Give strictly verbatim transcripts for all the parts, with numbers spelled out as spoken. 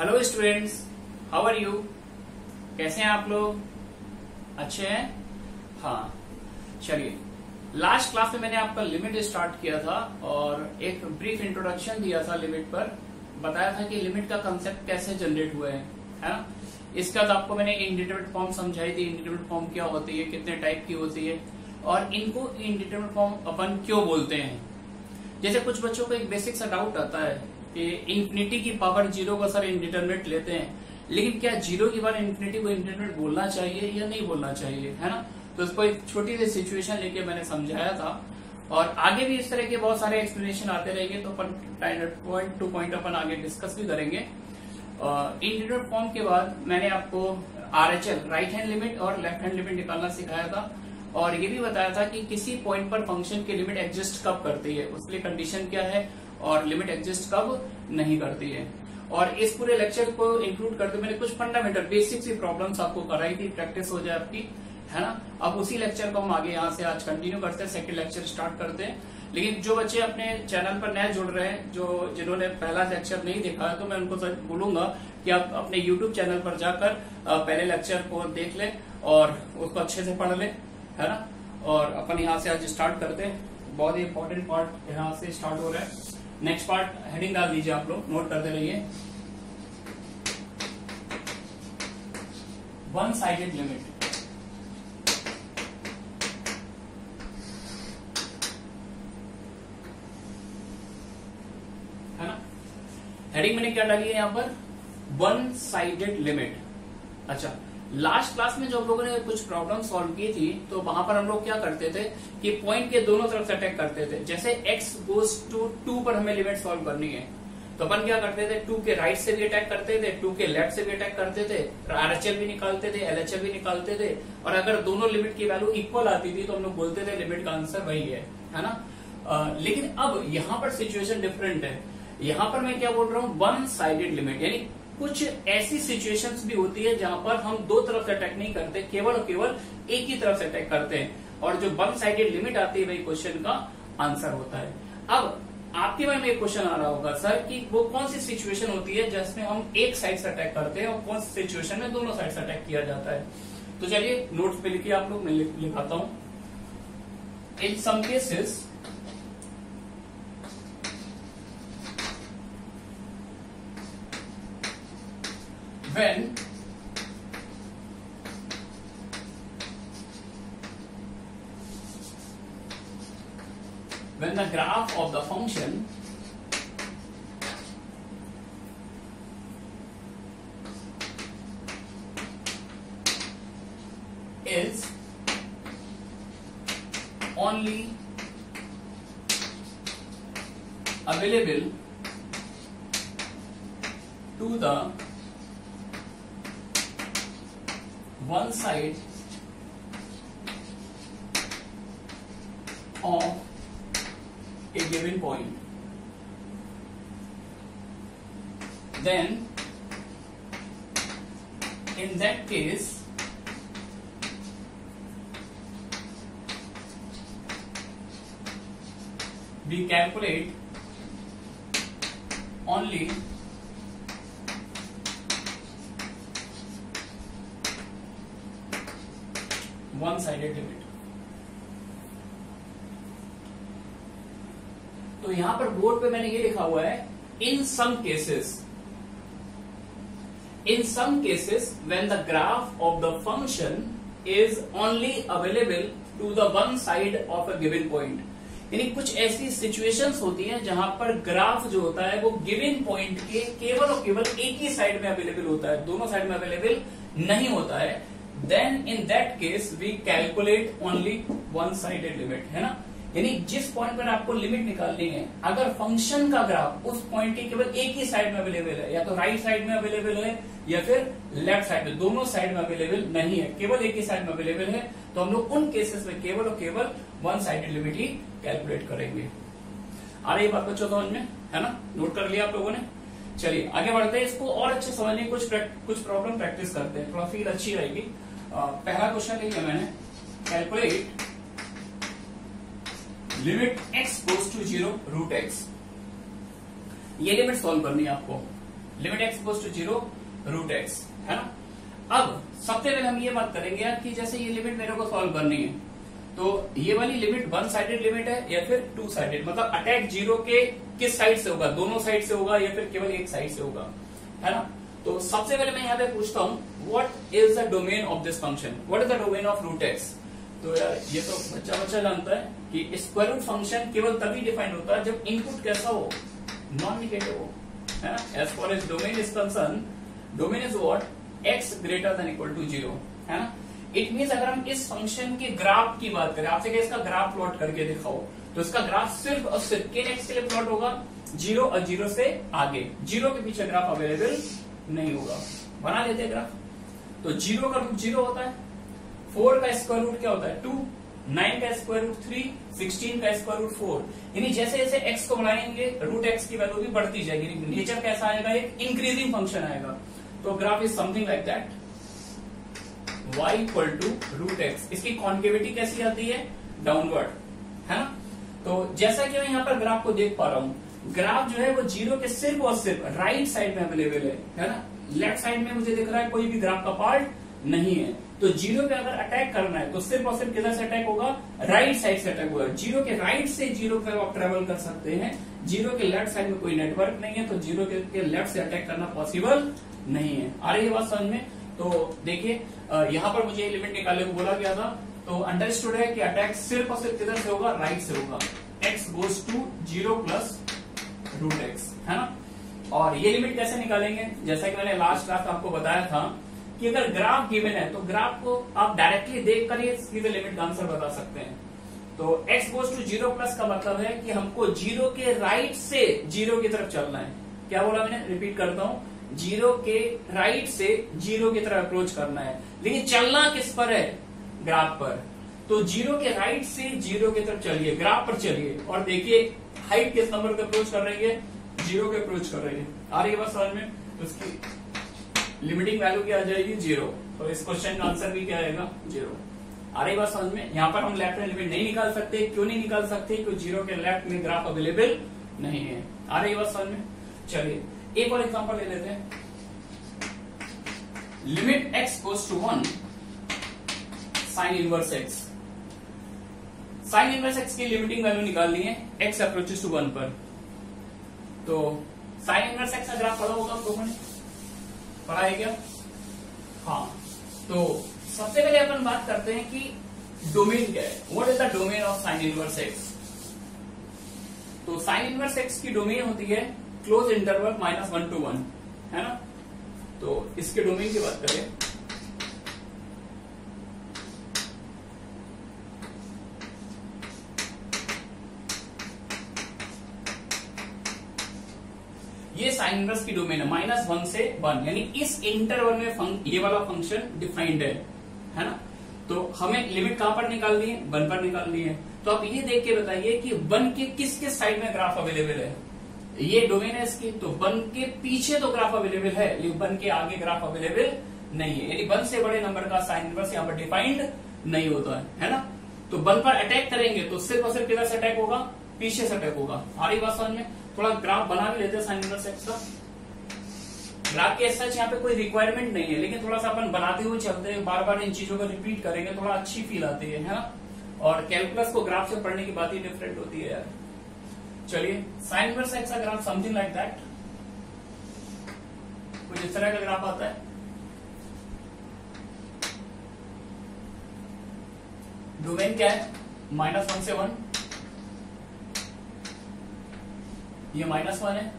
Hello students, how are you. कैसे हैं आप लोग? अच्छे हैं? हाँ, चलिए। लास्ट क्लास में मैंने आपका लिमिट स्टार्ट किया था और एक ब्रीफ इंट्रोडक्शन दिया था लिमिट पर। बताया था कि लिमिट का कंसेप्ट कैसे जनरेट हुए हैं, है ना। इसके बाद आपको मैंने इंडिटरमिनेट फॉर्म समझाई थी। इंडिटरमिनेट फॉर्म क्या होती है, कितने टाइप की होती है और इनको इंडिटरमिनेट फॉर्म अपन क्यों बोलते हैं। जैसे कुछ बच्चों को एक बेसिक सा डाउट आता है कि इंफिनिटी की पावर जीरो को सर इंडिटरमिनेट लेते हैं, लेकिन क्या जीरो की पावर इंफिनिटी को इंडिटरमिनेट बोलना चाहिए या नहीं बोलना चाहिए, है ना। तो इसको एक छोटी सी सिचुएशन लेके मैंने समझाया था और आगे भी इस तरह के बहुत सारे एक्सप्लेनेशन आते रहेंगे, तो अपन पॉइंट टू पॉइंट अपन आगे डिस्कस भी करेंगे। इंडिटरमिनेट फॉर्म के बाद मैंने आपको आरएचएल राइट हैंड लिमिट और लेफ्ट हैंड लिमिट निकालना सिखाया था और ये भी बताया था कि किसी पॉइंट पर फंक्शन की लिमिट एग्जिस्ट कब करती है, उसके लिए कंडीशन क्या है और लिमिट एग्जिस्ट कब नहीं करती है। और इस पूरे लेक्चर को इंक्लूड करते मैंने कुछ फंडामेंटल बेसिक सी प्रॉब्लम्स आपको कराई थी, प्रैक्टिस हो जाए आपकी, है ना। अब उसी लेक्चर को हम आगे यहाँ से आज कंटिन्यू करते हैं, सेकंड लेक्चर स्टार्ट करते हैं। लेकिन जो बच्चे अपने चैनल पर नए जुड़ रहे हैं, जो जिन्होंने पहला लेक्चर नहीं देखा है, तो मैं उनको बोलूंगा कि आप अपने यूट्यूब चैनल पर जाकर पहले लेक्चर को देख लें और उसको अच्छे से पढ़ लें, है ना। और अपन यहाँ से आज स्टार्ट करते हैं। बहुत ही इंपॉर्टेंट पार्ट यहाँ से स्टार्ट हो रहा है। नेक्स्ट पार्ट हेडिंग डाल दीजिए, आप लोग नोट करते रहिए। वन साइडेड लिमिट, है ना। हेडिंग मैंने क्या डाली है यहाँ पर, वन साइडेड लिमिट। अच्छा, लास्ट क्लास में जो हम लोगों ने कुछ प्रॉब्लम सॉल्व की थी, तो वहां पर हम लोग क्या करते थे कि पॉइंट के दोनों तरफ से अटैक करते थे। जैसे x गोज टू टू पर हमें लिमिट सॉल्व करनी है, तो अपन क्या करते थे, टू के राइट से भी अटैक करते थे, टू के लेफ्ट से भी अटैक करते थे, आरएचएल भी निकालते थे, एलएचएल भी निकालते थे। और अगर दोनों लिमिट की वैल्यू इक्वल आती थी तो हम लोग बोलते थे लिमिट का आंसर वही है, है ना। आ, लेकिन अब यहाँ पर सिचुएशन डिफरेंट है। यहाँ पर मैं क्या बोल रहा हूँ, वन साइडेड लिमिट, यानी कुछ ऐसी सिचुएशंस भी होती है जहां पर हम दो तरफ से अटैक नहीं करते, केवल और केवल एक ही तरफ से अटैक करते हैं और जो वन साइडेड लिमिट आती है वही क्वेश्चन का आंसर होता है। अब आपके मन में एक क्वेश्चन आ रहा होगा, सर कि वो कौन सी सिचुएशन होती है जिसमें हम एक साइड से अटैक करते हैं और कौन सी सिचुएशन में दोनों साइड से अटैक किया जाता है। तो चलिए नोट्स पे लिखिए आप लोग, मैं लिखाता हूं। In some cases when when the graph of the function is only available to the one side of a given point, then in that case we calculate only one sided limit. तो यहां पर board पे मैंने ये लिखा हुआ है, in some cases, in some cases when the graph of the function is only available to the one side of a given point. यानी कुछ ऐसी सिचुएशंस होती हैं जहां पर ग्राफ जो होता है वो गिवन पॉइंट के केवल और केवल एक ही साइड में अवेलेबल होता है, दोनों साइड में अवेलेबल नहीं होता है। Then in that case we calculate only one sided limit, है ना। यानी जिस पॉइंट पर आपको लिमिट निकालनी है, अगर फंक्शन का ग्राफ उस पॉइंट के केवल एक ही साइड में अवेलेबल है, या तो राइट साइड में अवेलेबल है या फिर लेफ्ट साइड में, दोनों साइड में अवेलेबल नहीं है, केवल एक ही साइड में अवेलेबल है, तो हम लोग उन केसेस में केवल और केवल वन साइडेड लिमिट ही कैलकुलेट करेंगे। आ रही बात बच्चों समझ में, है ना। नोट कर लिया आप लोगों ने। चलिए आगे बढ़ते हैं, इसको और अच्छे समझने कुछ कुछ प्रॉब्लम प्रैक्टिस करते हैं, थोड़ा फील अच्छी रहेगी। Uh, पहला क्वेश्चन लिया मैंने, calculate limit x goes to zero root x. ये लिमिट सॉल्व करनी है आपको, limit x goes to zero root x, है ना। अब सबसे पहले हम ये बात करेंगे यार कि जैसे ये लिमिट मेरे को सॉल्व करनी है, तो ये वाली लिमिट वन साइडेड लिमिट है या फिर टू साइडेड, मतलब अटैक जीरो के किस साइड से होगा, दोनों साइड से होगा या फिर केवल एक साइड से होगा, है ना। तो सबसे पहले मैं यहाँ पे पूछता हूँ what is the domain of this function, what is the domain of root x. तो यार ये तो बच्चा बच्चा जानता है कि स्क्वायर रूट फंक्शन केवल तभी डिफाइंड होता है जब इनपुट कैसा हो, नॉन निगेटिव हो, है ना। As far as domain is concern, domain is what x greater than equal to zero, है ना। इट मीन्स अगर हम इस फंक्शन के ग्राफ की बात करें, आपसे क्या इसका ग्राफ प्लॉट करके दिखाओ, तो इसका ग्राफ सिर्फ और सिर्फ किन एक्स के लिए प्लॉट होगा, जीरो और जीरो से आगे, जीरो के पीछे ग्राफ अवेलेबल नहीं होगा। बना लेते ग्राफ। तो जीरो का रूट जीरो होता है, फोर का स्क्वायर रूट क्या होता है टू, नाइन का स्क्वायर रूट थ्री, सिक्सटीन का स्क्वायर रूट फोर। यानी जैसे जैसे एक्स को बढ़ाएंगे रूट एक्स की वैल्यू भी बढ़ती जाएगी, नेचर कैसा आएगा, एक इंक्रीजिंग फंक्शन आएगा। तो graph is something like that, y equal to root x. इसकी कॉन्केविटी कैसी आती है, डाउनवर्ड, है ना। तो जैसा कि मैं यहाँ पर ग्राफ को देख पा रहा हूँ, ग्राफ जो है वो जीरो के सिर्फ और सिर्फ राइट साइड में अवेलेबल है, है ना। लेफ्ट साइड में मुझे दिख रहा है कोई भी ग्राफ का पार्ट नहीं है। तो जीरो पे अगर अटैक करना है तो सिर्फ और सिर्फ किधर से अटैक होगा, राइट साइड से अटैक होगा। जीरो के राइट से जीरो पे आप ट्रेवल कर सकते हैं, जीरो के लेफ्ट साइड में कोई नेटवर्क नहीं है, तो जीरो के, के लेफ्ट से अटैक करना पॉसिबल नहीं है। आ रही है बात समझ में। तो देखिए यहाँ पर मुझे लिमिट निकालने को बोला गया था, तो अंडरस्टूड है कि अटैक सिर्फ और सिर्फ किधर से होगा, राइट से होगा। X goes to zero plus root x, है ना। और ये लिमिट कैसे निकालेंगे, जैसा कि मैंने लास्ट क्लास आपको बताया था कि अगर ग्राफ गिवन है तो ग्राफ को आप डायरेक्टली देख कर ही सीधे लिमिट का आंसर बता सकते हैं। तो x goes to zero plus का मतलब है कि हमको जीरो के राइट से जीरो की तरफ चलना है। क्या बोला मैंने, रिपीट करता हूं, जीरो के राइट से जीरो की तरफ अप्रोच करना है, लेकिन चलना किस पर है, ग्राफ पर। तो जीरो के राइट से जीरो की तरफ चलिए, ग्राफ पर चलिए और देखिए हाइट किस नंबर पे अप्रोच कर रही है, जीरो के अप्रोच कर रही है। आ रही है बात समझ में। तो उसकी लिमिटिंग वैल्यू क्या आ जाएगी, जीरो। तो इस क्वेश्चन का आंसर भी क्या आएगा, जीरो। आ रही बात समझ में। यहाँ पर हम लेफ्ट में लिमिट नहीं निकाल सकते, क्यों नहीं निकाल सकते, क्योंकि जीरो के लेफ्ट में ग्राफ अवेलेबल नहीं है। आ रही बात समझ में। चलिए एक और एग्जांपल ले लेते हैं। Limit x goes to one sine inverse x. Sine inverse x की लिमिटिंग वैल्यू निकालनी है एक्स अप्रोचेस टू वन पर। तो साइन इनवर्स एक्स का ग्राफ पढ़ा होगा आप लोगों ने, पढ़ा है क्या? हाँ। तो सबसे पहले अपन बात करते हैं कि डोमेन क्या है, what is the domain of sine inverse x. तो साइन इनवर्स एक्स की डोमेन होती है close interval minus one to one, है ना। तो इसके डोमेन की बात करें, ये साइन इनवर्स की डोमेन है माइनस वन से वन, यानी इस इंटरवल में फंक, ये वाला फंक्शन डिफाइंड है, है ना। तो हमें लिमिट कहां पर निकालनी है, वन पर निकालनी है। तो आप ये देख के बताइए कि वन के किस किस साइड में ग्राफ अवेलेबल है। ये डोमेन है इसकी, तो वन के पीछे तो ग्राफ अवेलेबल है, लेकिन वन के आगे ग्राफ अवेलेबल नहीं है, यानी वन से बड़े नंबर का साइन इनवर्स यहाँ पर डिफाइंड नहीं होता है, है ना। तो वन पर अटैक करेंगे तो सिर्फ और सिर्फ किधर से अटैक होगा, पीछे से अटैक होगा। आ रही बात समझ में। थोड़ा ग्राफ बना भी लेते हैं साइन इनवर्स एक्स का। ग्राफ के सच यहाँ पे कोई रिक्वायरमेंट नहीं है, लेकिन थोड़ा सा अपन बनाते हुए चलते हैं, बार बार इन चीजों को रिपीट करेंगे, थोड़ा अच्छी फील आती है, है ना। और कैलकुलस को ग्राफ से पढ़ने की बात ही डिफरेंट होती है यार। चलिए साइन इनवर्स एक्स का ग्राफ समथिंग लाइक दैट, कुछ इस तरह का ग्राफ आता है। डोमेन क्या है, माइनस वन से वन, ये माइनस वन है,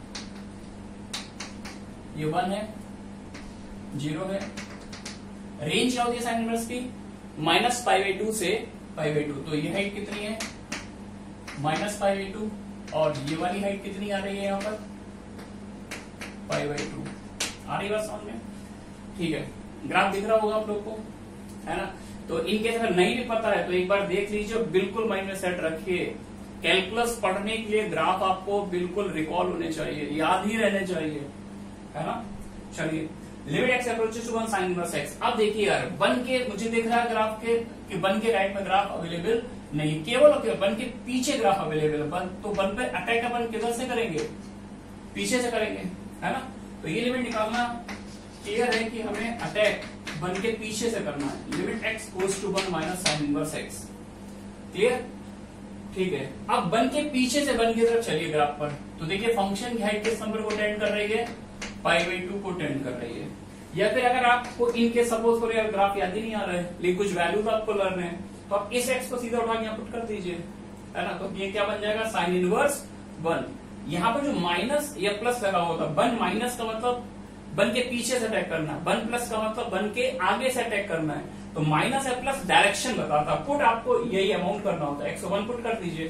ये वन है, जीरो है। रेंज क्या होती है साइन इनवर्स की, माइनस फाइव बाई टू से फाइव बाई टू। तो ये हाइट कितनी है, माइनस फाइव बाई टू, और ये वाली हाइट कितनी आ रही है यहाँ पर, फाइव बाई टू। आ रही बात समझ में, ठीक है। ग्राफ दिख रहा होगा आप लोग को, है ना। तो इनकेस अगर नहीं भी पता है तो एक बार देख लीजिए, बिल्कुल माइंड में सेट रखिए। कैलकुलस पढ़ने के लिए ग्राफ आपको बिल्कुल रिकॉल होने चाहिए, याद ही रहने चाहिए, है ना। चलिए limit x approaches to one sine inverse x. अब देखिए यार, वन के मुझे दिख रहा है ग्राफ के कि वन के राइट में ग्राफ अवेलेबल नहीं, केवल और केवल वन के पीछे ग्राफ अवेलेबल है। वन तो वन पे अटैक अपन किधर से करेंगे, पीछे से करेंगे, है ना। तो ये लिमिट निकालना क्लियर है कि हमें अटैक वन के पीछे से करना है। Limit x goes to one minus sine inverse x. Clear? ठीक है। अब वन के पीछे से वन की तरफ चलिए ग्राफ पर, तो देखिए फंक्शन की हाइट किस नंबर को टेंड कर रही है? पाई बाई टू को टेंड कर रही है। या फिर अगर आपको इनके सपोज करो यार ग्राफ याद ही नहीं आ रहा है लेकिन कुछ वैल्यू तो आपको लर्न है, तो आप इस एक्स को सीधा उठा के यहाँ पुट कर दीजिए, है ना। तो ये क्या बन जाएगा? Sine inverse one. यहाँ पर जो माइनस या प्लस लगा होता, वन माइनस का मतलब वन के पीछे से अटैक करना है, वन प्लस का मतलब वन के आगे से अटैक करना है। तो माइनस या प्लस डायरेक्शन बताता, पुट आपको यही अमाउंट करना होता है। एक सौ वन पुट कर दीजिए,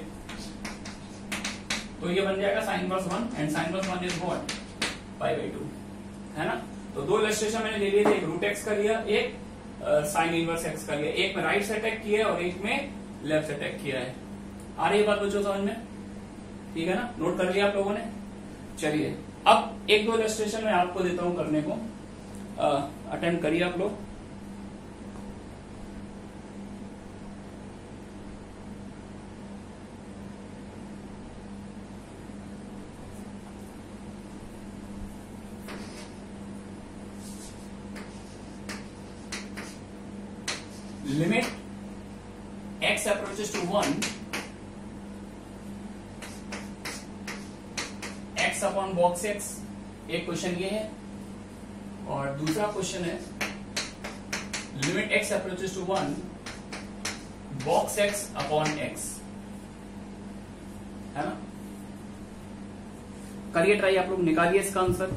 तो ये बन जाएगा sine inverse one and sine inverse one is what? Pi by two, है ना। तो दो इलस्ट्रेशन मैंने ले लिए थे, एक रूट एक्स का लिया, एक साइन इनवर्स एक्स का लिया। एक में राइट से अटैक किया है और एक में लेफ्ट से अटैक किया है। आ रही है बात बच्चों समझ में? ठीक है ना, नोट कर लिया आप लोगों ने। चलिए अब एक दो इलस्ट्रेशन मैं आपको देता हूं करने को, अटेम्प्ट करिए आप लोग। Limit x approaches to one, x upon box x, एक क्वेश्चन ये है। और दूसरा क्वेश्चन है limit x approaches to one, box x upon x, है ना। करिए ट्राई, आप लोग निकालिए इसका आंसर।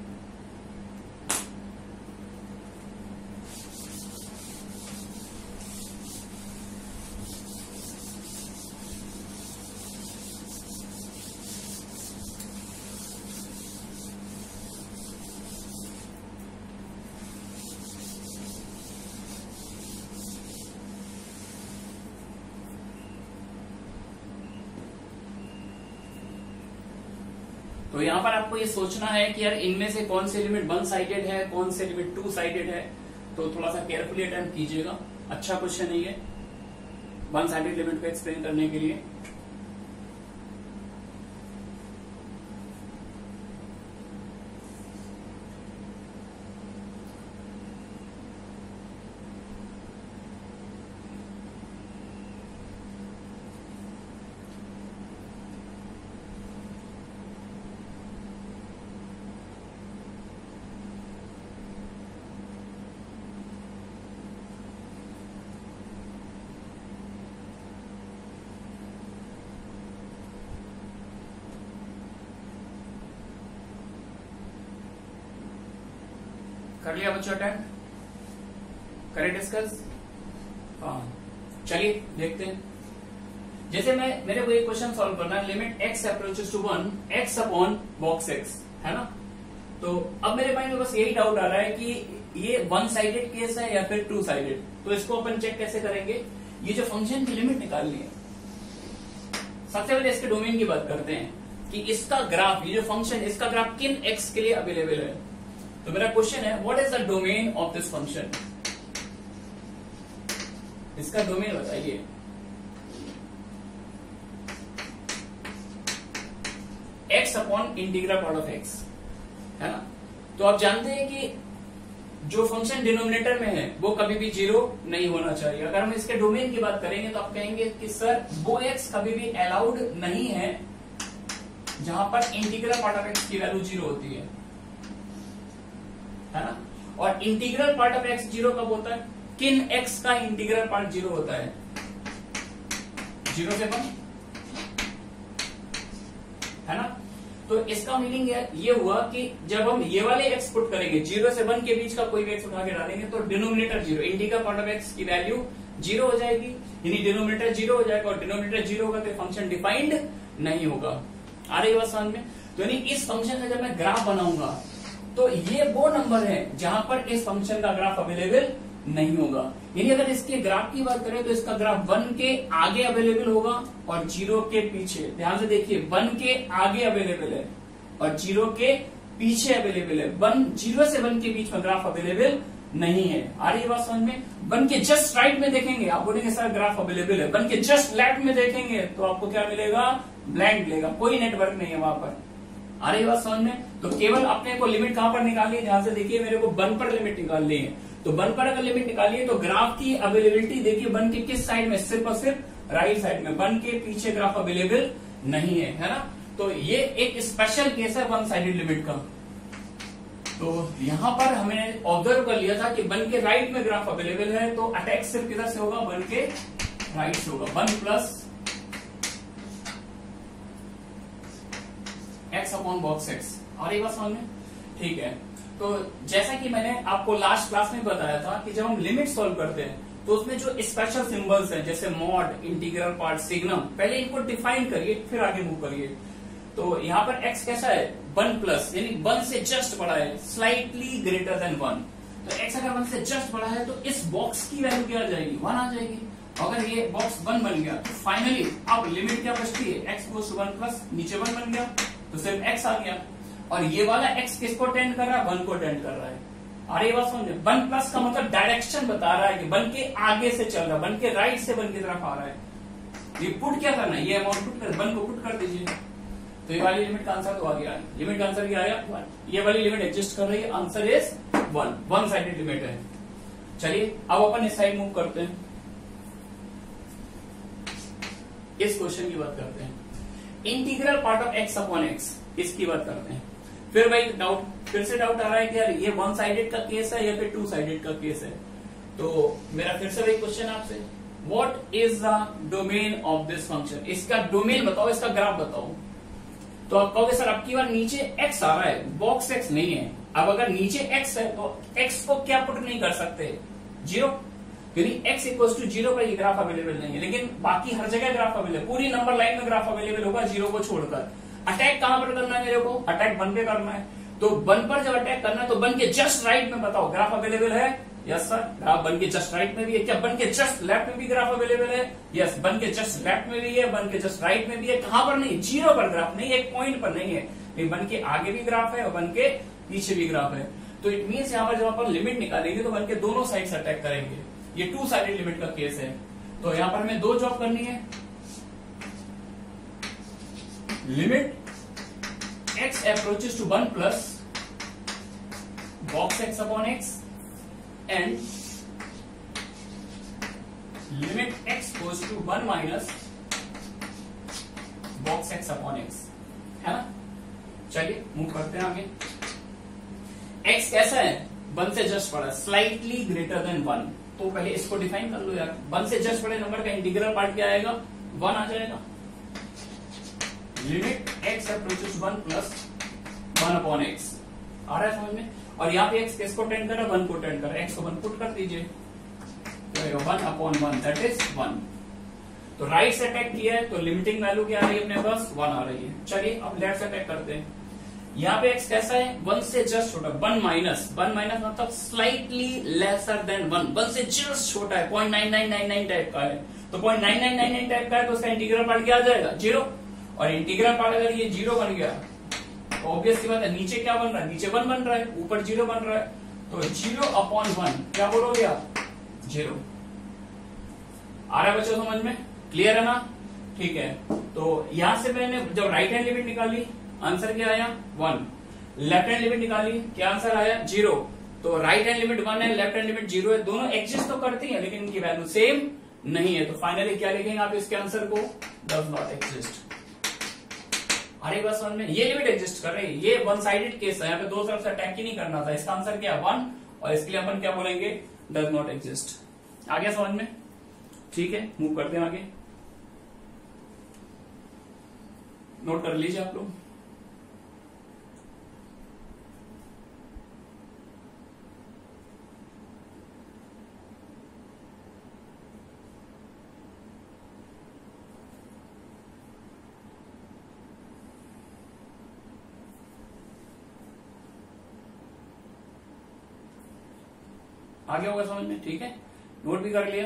तो यहां पर आपको ये सोचना है कि यार इनमें से कौन सी लिमिट वन साइडेड है, कौन सी लिमिट टू साइडेड है। तो थोड़ा सा केयरफुली अटेम्प्ट कीजिएगा, अच्छा क्वेश्चन है ये वन साइडेड लिमिट को एक्सप्लेन करने के लिए। कर लिया बच्चों अटेम्प्ट? करें डिस्कस? हाँ चलिए देखते हैं। जैसे मैं मेरे को एक क्वेश्चन सॉल्व करना है, limit x approaches to one, x upon box x, है ना। तो अब मेरे माइंड में बस यही डाउट आ रहा है कि ये वन साइडेड केस है या फिर टू साइडेड। तो इसको अपन चेक कैसे करेंगे? ये जो फंक्शन की लिमिट निकालनी है, सबसे पहले इसके डोमेन की बात करते हैं कि इसका ग्राफ, ये जो फंक्शन, इसका ग्राफ किन x के लिए अवेलेबल है। तो मेरा क्वेश्चन है what is the domain of this function? इसका डोमेन बताइए। x upon integral part of x, है ना। तो आप जानते हैं कि जो फंक्शन डिनोमिनेटर में है वो कभी भी जीरो नहीं होना चाहिए। अगर हम इसके डोमेन की बात करेंगे तो आप कहेंगे कि सर वो x कभी भी अलाउड नहीं है जहां पर इंटीग्रल पार्ट ऑफ x की वैल्यू जीरो होती है, है ना। और integral part of x zero कब होता है? किन x का इंटीग्रल पार्ट जीरो होता है? जीरो से वन, है ना। तो इसका मीनिंग ये हुआ कि जब हम ये वाले x पुट करेंगे, जीरो से वन के बीच का कोई भी x उठा के डालेंगे तो denominator zero, integral part of x की वैल्यू जीरो हो जाएगी, यानी डिनोमिनेटर जीरो हो जाएगा। और डिनोमिनेटर जीरो होगा तो फंक्शन डिफाइंड नहीं होगा। आ रही बात समझ में? तो यानी इस फंक्शन का जब मैं ग्राफ बनाऊंगा तो ये वो नंबर है जहां पर इस फंक्शन का ग्राफ अवेलेबल नहीं होगा। यानी अगर इसके ग्राफ की बात करें तो इसका ग्राफ वन के आगे अवेलेबल होगा और जीरो के पीछे। ध्यान से देखिए, वन के आगे अवेलेबल है और जीरो के पीछे अवेलेबल है। वन जीरो से वन के बीच में ग्राफ अवेलेबल नहीं है। आ रही है बात समझ में? वन के जस्ट राइट में देखेंगे आप बोलेंगे सर ग्राफ अवेलेबल है, वन के जस्ट लेफ्ट में देखेंगे तो आपको क्या मिलेगा? ब्लैंक मिलेगा, कोई नेटवर्क नहीं है वहां पर। आ रही बात समझ में? तो केवल अपने को लिमिट कहां पर निकालनी है, ध्यान से देखिए, मेरे को वन पर लिमिट निकालनी है। तो वन पर अगर लिमिट निकालिए तो ग्राफ की अवेलेबिलिटी देखिए वन के किस साइड में, सिर्फ और सिर्फ राइट साइड में, वन के पीछे ग्राफ अवेलेबल नहीं है, है ना। तो ये एक स्पेशल केस है वन साइडेड लिमिट का। तो यहां पर हमने ऑब्जर्व कर लिया था कि वन के राइट में ग्राफ अवेलेबल है, तो अटैक सिर्फ किधर से होगा, वन के राइट से होगा, one plus x upon box x. आ रही बात समझ में? ठीक है। तो जैसा कि मैंने आपको लास्ट क्लास में बताया था कि जब हम लिमिट सॉल्व करते हैं तो उसमें जो स्पेशल सिंबल्स हैं जैसे मॉड, इंटीग्रल पार्ट, सिग्नम, पहले इनको डिफाइन करिए फिर आगे मूव करिए। तो यहाँ पर x कैसा है, वन प्लस, यानी वन से जस्ट बड़ा है, स्लाइटली ग्रेटर देन वन। तो x अगर वन से जस्ट बड़ा है तो इस बॉक्स की वैल्यू क्या आ जाएगी, वन आ जाएगी। अगर ये बॉक्स वन बन गया तो फाइनली अब लिमिट क्या बचती है, x goes to one plus, नीचे वन बन गया तो सिर्फ x आ गया। और ये वाला x किसको टेंड कर रहा है, वन को टेंड कर रहा है। और ये बात समझे, वन प्लस का मतलब डायरेक्शन बता रहा है कि वन के आगे से चल रहा है, वन के राइट से वन की तरफ आ रहा है। ये पुट क्या करना है, ये अमाउंट पुट कर, वन को पुट कर दीजिए। तो ये वाली लिमिट का आंसर तो आ गया, लिमिट का आंसर क्या आया, वन। ये वाली लिमिट एग्जिस्ट कर रही है, answer is one, one sided limit है। चलिए अब अपन इस साइड मूव करते हैं, इस क्वेश्चन की बात करते हैं। Integral part of x upon x, इसकी बात करते हैं। फिर भाई डाउट, फिर से डाउट आ रहा है कि यार ये वन साइडेड का केस है या फिर टू साइडेड का केस है। तो मेरा फिर से वही क्वेश्चन आपसे, what is the domain of this function, इसका डोमेन बताओ, इसका ग्राफ बताओ। तो आप कहोगे सर अब की बार नीचे x आ रहा है, बॉक्स x नहीं है। अब अगर नीचे x है तो x को क्या पुट नहीं कर सकते, जीरो, क्योंकि x इक्वल टू जीरो पर ये ग्राफ अवेलेबल नहीं है। लेकिन बाकी हर जगह ग्राफ अवेलेबल, पूरी नंबर लाइन में ग्राफ अवेलेबल होगा जीरो को छोड़कर। अटैक कहां पर करना है मेरे को, अटैक वन पे करना है। तो वन पर जब अटैक करना है तो वन के जस्ट राइट में बताओ ग्राफ अवेलेबल है, यस सर। ग्राफ वन के जस्ट राइट में भी है, क्या वन के जस्ट लेफ्ट में भी ग्राफ अवेलेबल है, यस। वन के जस्ट लेफ्ट में भी है, वन के जस्ट राइट में भी है। कहां पर नहीं, जीरो पर ग्राफ नहीं, एक पॉइंट पर नहीं है। वन के आगे भी ग्राफ है और वन के पीछे भी ग्राफ है। तो इट मीन्स यहाँ पर जब अपन लिमिट निकालेंगे तो वन के दोनों साइड से अटैक करेंगे। ये टू साइडेड लिमिट का केस है। तो यहाँ पर हमें दो जॉब करनी है, limit x approaches to one plus box x upon x and limit x goes to one minus box x upon x, है ना। चलिए मूव करते हैं आगे। x कैसा है, वन से जस्ट बड़ा, स्लाइटली ग्रेटर देन वन। तो पहले इसको डिफाइन कर लो यार, वन से जस्ट बड़े नंबर का इंटीग्रल पार्ट क्या आएगा, वन आ जाएगा। Limit x approaches one plus one upon x, आ रहा है समझ में। और यहाँ पे x किसको टेंड कर रहा है, वन को टेंड कर रहा है, x को वन पुट कर दीजिए तो one upon one that is one. तो राइट से अटैक किया है तो लिमिटिंग वैल्यू क्या आ रही है अपने पास, वन आ रही है। चलिए अब लेफ्ट से अटैक करते हैं। यहाँ पे x कैसा है, वन से जस्ट छोटा, वन माइनस, वन माइनस मतलब slightly lesser than one, one से जस्ट छोटा है, point nine nine nine nine type का है। तो point nine nine nine nine type का है तो उसका इंटीग्रल पार्ट क्या आ जाएगा, जीरो। और इंटीग्रल पार्ट अगर ये जीरो बन गया तो ऑब्वियस सी बात है नीचे क्या बन रहा है, नीचे वन बन रहा है, ऊपर जीरो बन रहा है। तो जीरो अपॉन वन क्या बोलोगे आप, जीरो। आ रहा है बच्चों समझ में, क्लियर है ना, ठीक है। तो यहां से मैंने जब राइट हैंड लिमिट निकाली आंसर क्या आया, वन। लेफ्ट हैंड लिमिट निकाली क्या आंसर आया, जीरो। तो राइट हैंड लिमिट वन है, लेफ्ट हैंड लिमिट जीरो है, दोनों एग्जिस्ट तो करती है लेकिन इनकी वैल्यू सेम नहीं है। तो फाइनली क्या लिखेंगे आप इसके आंसर को, डज नॉट एग्जिस्ट। अरे बस समझ में, ये लिमिट एग्जिस्ट कर रही है, ये वन साइडेड केस है, यहाँ पे दो तरफ से अटैक ही नहीं करना था। इसका आंसर क्या, वन। और इसके लिए अपन क्या बोलेंगे, डज नॉट एग्जिस्ट। आ गया समझ में, ठीक है। मूव करते हैं आगे, नोट कर लीजिए आप लोग। आगे होगा समझ में, ठीक है। नोट भी कर लिया,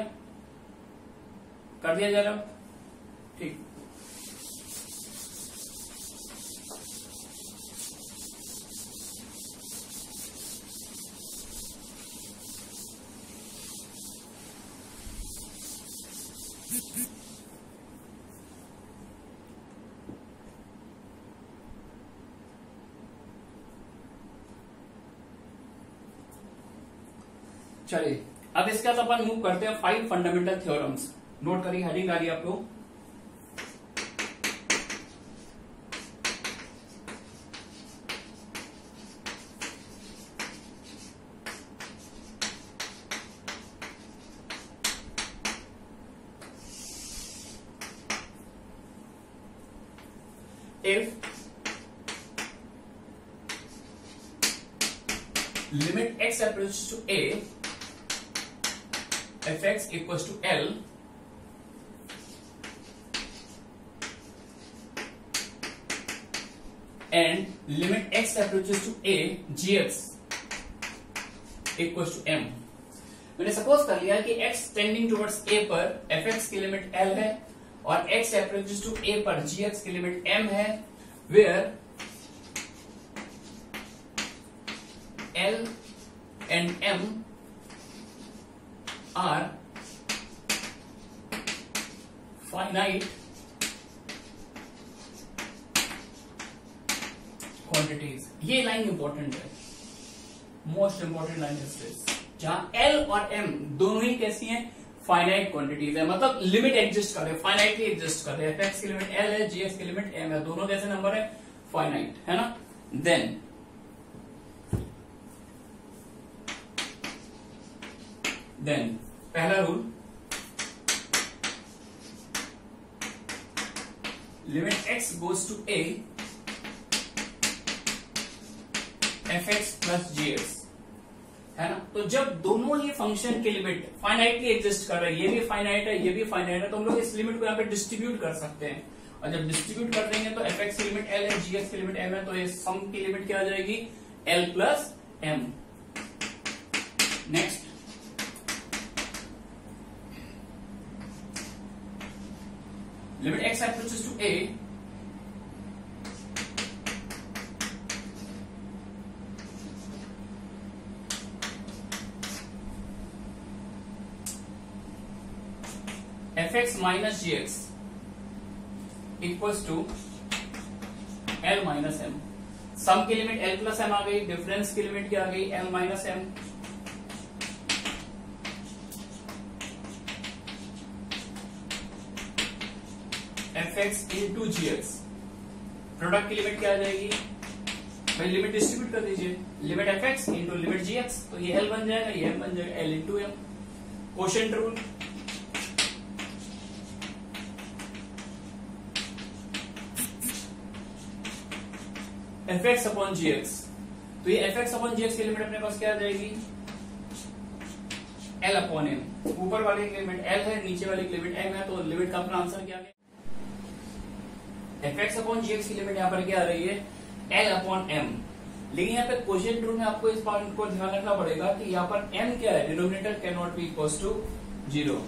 कर दिया जरा, ठीक। चलिए अब इसके बाद अपन मूव करते हैं फाइव फंडामेंटल थ्योरम्स। नोट करिए, हेडिंग डालिए आप लोग। If limit x approaches to a, fx equals to L, and limit x approaches to a, gx equals to m। मैंने सपोज कर लिया कि x टेंडिंग टुवर्ड्स a पर fx की लिमिट L है और x approaches to a पर gx की लिमिट m है, where L and m are finite quantities। ये लाइन इंपॉर्टेंट है, मोस्ट इंपॉर्टेंट लाइन है दिस, जहां L और m दोनों ही कैसी हैं, फाइनाइट क्वांटिटीज है, मतलब लिमिट एग्जिस्ट कर रहे हैं, फाइनाइटली एग्जिस्ट कर रहे हैं। एफ की लिमिट L है, जी एक्स की लिमिट m है, दोनों कैसे नंबर है, फाइनाइट है ना। देन देन पहला rule, limit x goes to a, f x plus g x है ना। तो जब दोनों ही फंक्शन की लिमिट फाइनाइटली एग्जिस्ट कर रही है, ये भी फाइनाइट है, ये भी फाइनाइट है, तो हम लोग इस लिमिट को यहाँ पे डिस्ट्रीब्यूट कर सकते हैं। और जब डिस्ट्रीब्यूट कर देंगे तो एफ एक्स की लिमिट L है, जी एक्स की लिमिट m है, तो ये सम की लिमिट क्या आ जाएगी, L plus m। Next, limit x approaches to a, fx minus g x equals to L minus m. Sum की लिमिट L प्लस एम आ गई, डिफरेंस की लिमिट क्या आ गई, L minus m. fx into g x, product की limit क्या आ जाएगी भाई, लिमिट डिस्ट्रीब्यूट कर दीजिए, limit fx into limit g x, तो ये L बन जाएगा, ये M बन जाएगा, L into m. Quotient rule, fx upon gx, तो ये fx अपॉन gx की लिमिट अपने पास क्या आ जाएगी, L अपॉन m। ऊपर वाले की लिमिट L है, नीचे वाले की लिमिट m है, तो लिमिट का अपना आंसर क्या है, fx अपॉन gx की लिमिट यहाँ पर क्या आ रही है, L अपॉन m। लेकिन यहाँ पे क्वोशिएंट रूल में आपको इस पॉइंट को ध्यान रखना पड़ेगा कि यहाँ पर m क्या है, denominator cannot be equal to zero.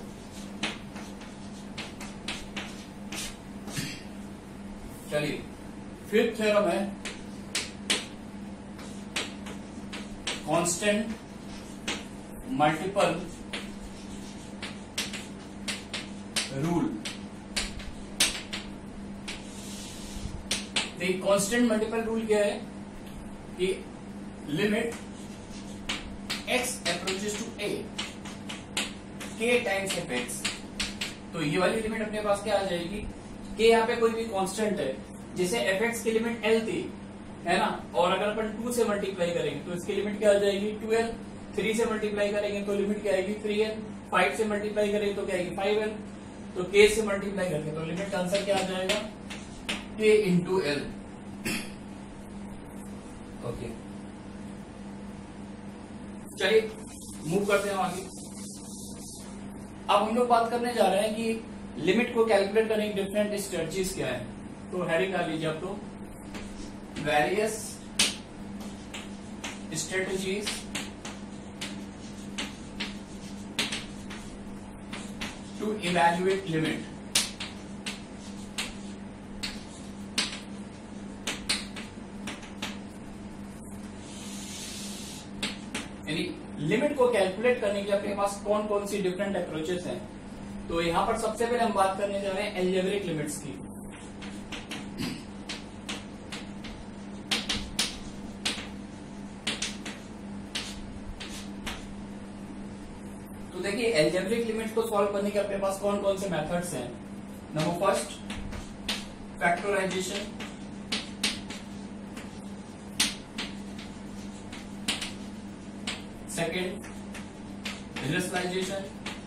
चलिए फिफ्थ थ्योरम है कांस्टेंट मल्टीपल रूल। देखिए कांस्टेंट मल्टीपल रूल क्या है कि limit x approaches to a k times f x, तो ये वाली लिमिट अपने पास क्या आ जाएगी, k यहाँ पे कोई भी कांस्टेंट है, जैसे fx की लिमिट L थी है ना, और अगर अपन टू से मल्टीप्लाई करेंगे तो इसकी लिमिट क्या आ जाएगी, टू एल। थ्री से मल्टीप्लाई करेंगे तो लिमिट क्या आएगी, थ्री एल। फाइव से मल्टीप्लाई करेंगे तो क्या आएगी, फाइव एल। तो k से मल्टीप्लाई करके तो लिमिट का आंसर क्या आ जाएगा, k इंटू एल। ओके चलिए मूव करते हैं आगे। अब हम लोग बात करने जा रहे हैं कि लिमिट को कैलकुलेट करने की डिफरेंट स्ट्रेटजीज क्या है। तो हेडिंग डाल लीजिए आप तो, various strategies to evaluate limit. यानी लिमिट को कैलकुलेट करने के लिए अपने पास कौन कौन सी डिफरेंट अप्रोचेस हैं। तो यहां पर सबसे पहले हम बात करने जा रहे हैं एल्जेब्रिक लिमिट्स की। तो देखिए एल्जेब्रिक लिमिट को सॉल्व करने के अपने पास कौन कौन से मेथड्स हैं। Number first factorisation, second rationalisation,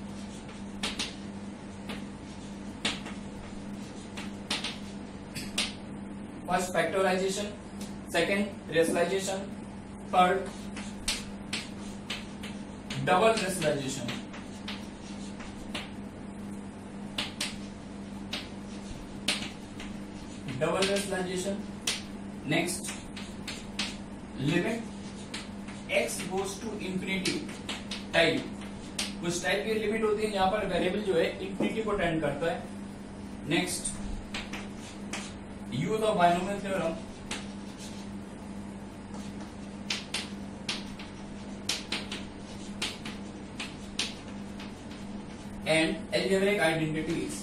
first factorisation, second rationalisation, third double rationalisation, double rationalisation, next limit x goes to infinity type. कुछ टाइप की लिमिट होती है जहां पर वेरिएबल जो है इंफिनिटी को टेंड करता है। Next use of binomial theorem, and algebraic identities.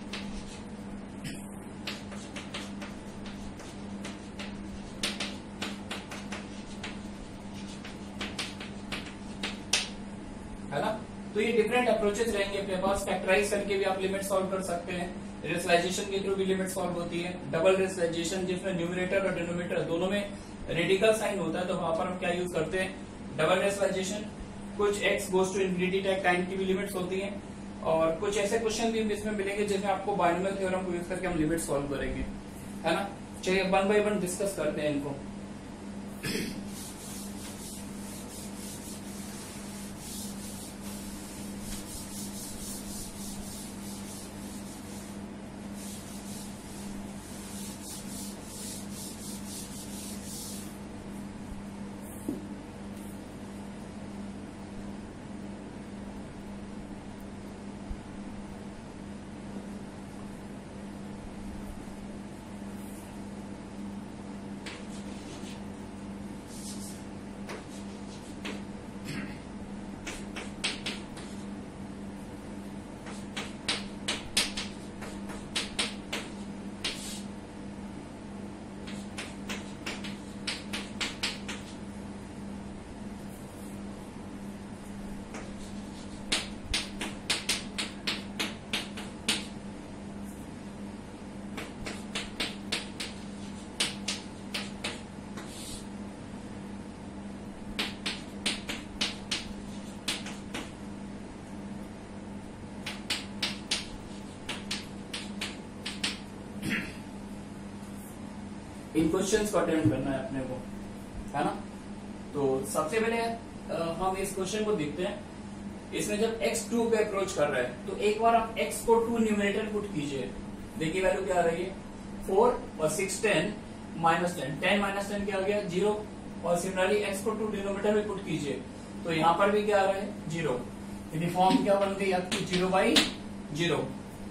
है ना, तो ये डिफरेंट अप्रोचेस रहेंगे अपने पास। फैक्टराइज करके भी आप लिमिट सॉल्व कर सकते हैं, रेशनलाइजेशन के थ्रू भी लिमिट सॉल्व होती है, डबल रेशनलाइजेशन जिसमें न्यूमरेटर और डिनोमिनेटर दोनों में रेडिकल साइन होता है, तो वहां पर हम क्या यूज करते हैं, डबल रेशनलाइजेशन। कुछ x goes to infinity type kind की भी लिमिट्स होती हैं, और कुछ ऐसे क्वेश्चन भी इसमें मिलेंगे जिसमें आपको बायनोमियल थ्योरम को यूज करके हम लिमिट सॉल्व करेंगे, है ना। चलिए वन बाय वन डिस्कस करते हैं इनको। इन क्वेश्चंस को अटेम्प्ट करना है अपने को, है ना। तो सबसे पहले आ, हम इस क्वेश्चन को देखते हैं। इसमें जब x टू पे अप्रोच कर रहा है तो एक बार आप x को टू न्यूमरेटर पुट कीजिए। देखिए वैल्यू क्या आ रही है, फोर और six ten minus ten, ten minus ten क्या आ गया, जीरो। और सिमिलरली x को टू डिनोमिनेटर में पुट कीजिए तो यहाँ पर भी क्या आ रहा है, जीरो। यदि फॉर्म क्या बन गई आपकी, जीरो बाई जीरो।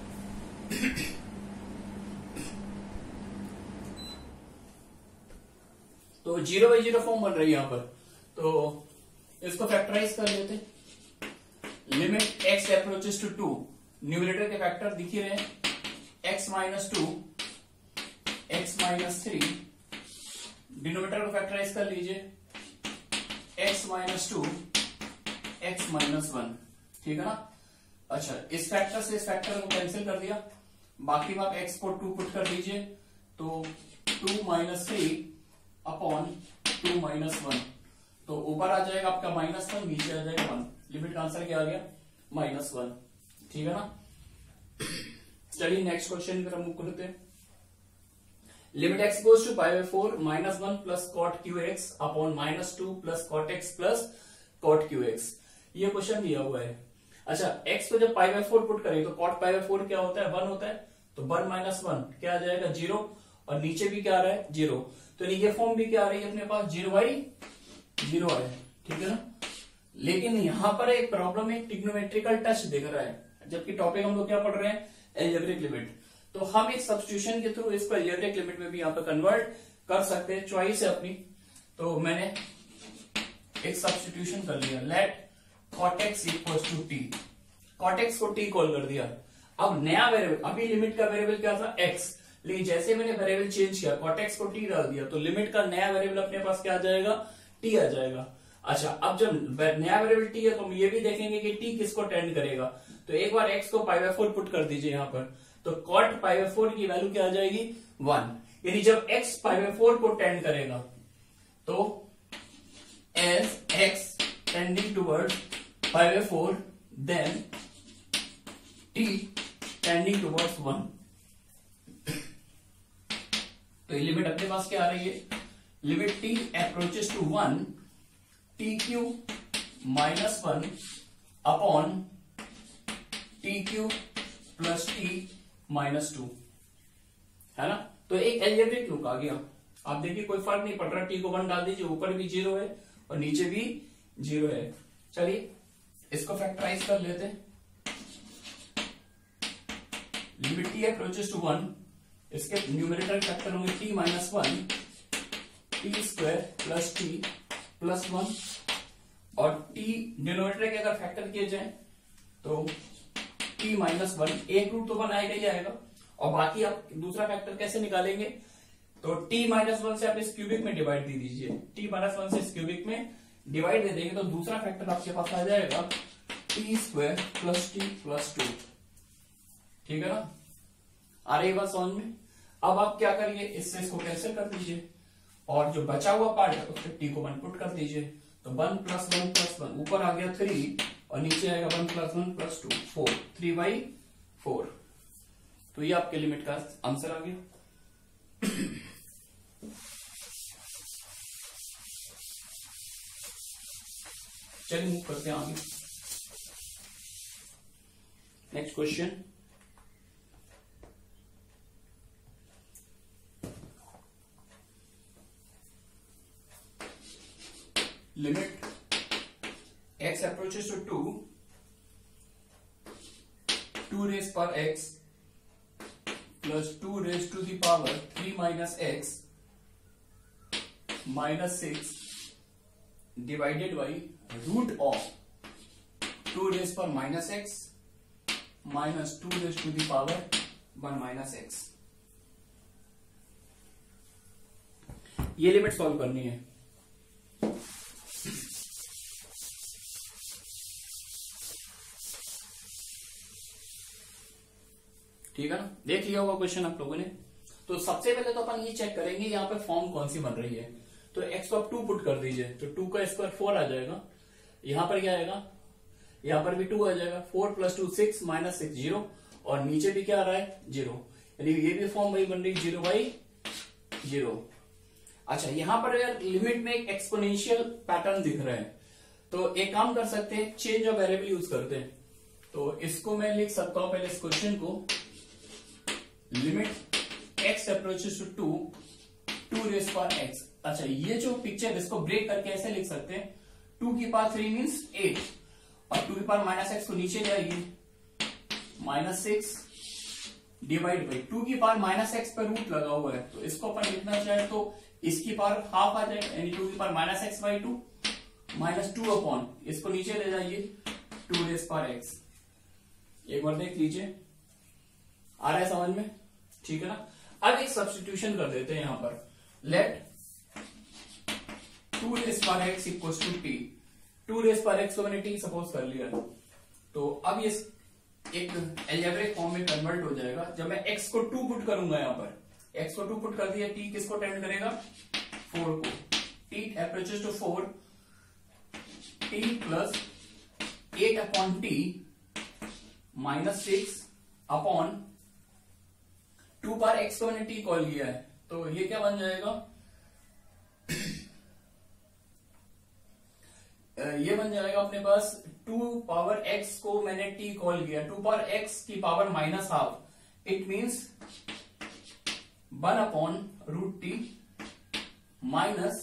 तो जीरो बाई जीरो फॉर्म बन रही है यहाँ पर। तो इसको फैक्टराइज कर लेते हैं। Limit x approaches to two, numerator के फैक्टर दिख ही रहे हैं, x minus two, x minus three. Denominator को फैक्टराइज कर लीजिए, x minus two, x minus one. ठीक है ना। अच्छा, इस फैक्टर से इस फैक्टर को कैंसिल कर दिया, बाकी में आप x को टू पुट कर दीजिए तो two minus three upon two minus one. तो ऊपर आ जाएगा आपका माइनस वन, नीचे आ जाएगा वन। लिमिट का आंसर क्या आ गया, माइनस वन। ठीक है ना। चलिए नेक्स्ट क्वेश्चन की तरफ मूव करते हैं। Limit x goes to pi by four minus one plus cot cube x upon minus two plus cot x plus cot cube x. ये क्वेश्चन दिया हुआ है। अच्छा, x को जब पाई बाय फोर पुट करें तो कॉट पाई बाय फोर क्या होता है, वन होता है। तो वन माइनस वन क्या आ जाएगा, जीरो। और नीचे भी क्या आ रहा है, जीरो। तो ये फॉर्म भी क्या आ रही है अपने पास, जीरो बाई जीरो है। ठीक है ना। लेकिन यहां पर एक प्रॉब्लम है, ट्रिग्नोमेट्रिकल टच दिख रहा है, जबकि टॉपिक हम लोग क्या पढ़ रहे हैं, एल्जेब्रिक लिमिट। तो हम एक सब्स्टिट्यूशन के थ्रू इसको एल्जेब्रिक लिमिट में भी यहाँ पे कन्वर्ट कर सकते हैं, चॉइस है अपनी। तो मैंने एक सब्स्टिट्यूशन कर लिया, let cot x equal to T. Cot x को टी कॉल कर दिया। अब नया वेरिएबल, अभी लिमिट का वेरिएबल क्या था, एक्स। लेकिन जैसे मैंने वेरिएबल चेंज किया, कॉट एक्स को टी डाल दिया, तो लिमिट का नया वेरिएबल अपने पास क्या आ जाएगा, टी आ जाएगा। अच्छा, अब जब नया वेरिएबल टी है तो हम ये भी देखेंगे कि टी किसको टेंड करेगा। तो एक बार एक्स को पाई बाय फोर पुट कर दीजिए यहाँ पर, तो कॉट पाई बाय फोर की वैल्यू क्या आ जाएगी, वन। यानी जब एक्स पाई बाय फोर को टेंड करेगा तो as x tending towards pi by four then T tending towards one. तो ये लिमिट अपने पास क्या आ रही है, limit T approaches to one, T cube minus one upon T cube plus T minus two, है ना। तो एक एल्जेब्रिक लुक आ गया। आप देखिए कोई फर्क नहीं पड़ रहा, टी को वन डाल दीजिए, ऊपर भी जीरो है और नीचे भी जीरो है। चलिए इसको फैक्टराइज कर लेते हैं। Limit T approaches to one, इसके न्यूमरेटर फैक्टर होंगे T minus one, T square plus T plus one, और टी डिनोमिनेटर के अगर फैक्टर किए जाए तो टी माइनस वन, एक रूट तो वन आएगा ही आएगा, और बाकी आप दूसरा फैक्टर कैसे निकालेंगे, तो टी माइनस वन से आप इस क्यूबिक में डिवाइड दे दीजिए, टी माइनस वन से इस क्यूबिक में डिवाइड दे देंगे तो दूसरा फैक्टर आपके पास आ जाएगा T square plus T plus two. ठीक है ना, आ रही बात समझ में। अब आप क्या करिए, इससे इसको कैंसिल कर दीजिए और जो बचा हुआ पार्ट है उसके टी को वन पुट कर दीजिए, तो one plus one plus one, ऊपर आ गया थ्री और नीचे आएगा one plus one plus two, four, three by four. तो ये आपके लिमिट का आंसर आ गया। चलिए मूव करते हैं आगे। Next question, limit x approaches to to, two raise पर x plus to raised to the power three minus x minus six divided by root of to raised पर minus x minus to raised to the power one minus x। ये limit solve करनी है। ठीक है ना, देख लिया होगा क्वेश्चन आप लोगों ने। तो सबसे पहले तो अपन ये चेक करेंगे यहाँ पे फॉर्म कौन सी बन रही है। तो x को आप टू पुट कर दीजिए, तो टू का स्क्वायर फोर आ जाएगा, यहाँ पर क्या आएगा, यहाँ पर भी टू आ जाएगा, four plus two six minus six zero, और नीचे भी क्या आ रहा है जीरो, यानी ये भी फॉर्म वही बन रही है जीरो बाई जीरो। अच्छा, यहाँ पर यार लिमिट में एक एक्सपोनेंशियल पैटर्न दिख रहा है, तो एक काम कर सकते हैं, चेंज ऑफ वेरिएबल यूज करते हैं। तो इसको मैं लिख सकता हूं पहले इस क्वेश्चन को, limit x approaches to two, two raise power x। अच्छा, ये जो पिक्चर इसको ब्रेक करके ऐसे लिख सकते हैं, टू की पावर थ्री मीन्स एट, और टू की पावर माइनस एक्स को नीचे जाएगी minus six divide by two की पावर माइनस एक्स पर रूट लगा हुआ है, तो इसको अपन लिखना चाहे तो इसकी पावर हाफ आ जाएगा, यानी टू की power minus x by two minus two upon, इसको नीचे ले जाइए टू रेज पावर एक्स। एक बार देख लीजिए, आ रहा है समझ में, ठीक है ना। अब एक सब्स्टिट्यूशन कर देते हैं यहां पर, let two raise power x equals to T, two raise power x को मैंने टी सपोज कर लिया, तो अब ये एक अलजेब्रिक फॉर्म में कन्वर्ट हो जाएगा। जब मैं x को टू पुट करूंगा यहाँ पर, x को टू पुट कर दिया, t किसको टेंड करेगा, फोर को, t approaches to four, t plus eight upon T minus six upon two बार एक्स को मैंने टी कॉल किया है, तो ये क्या बन जाएगा, ये बन जाएगा अपने पास टू पावर एक्स को मैंने टी कॉल किया, टू पावर एक्स की power minus half, it means one upon root T minus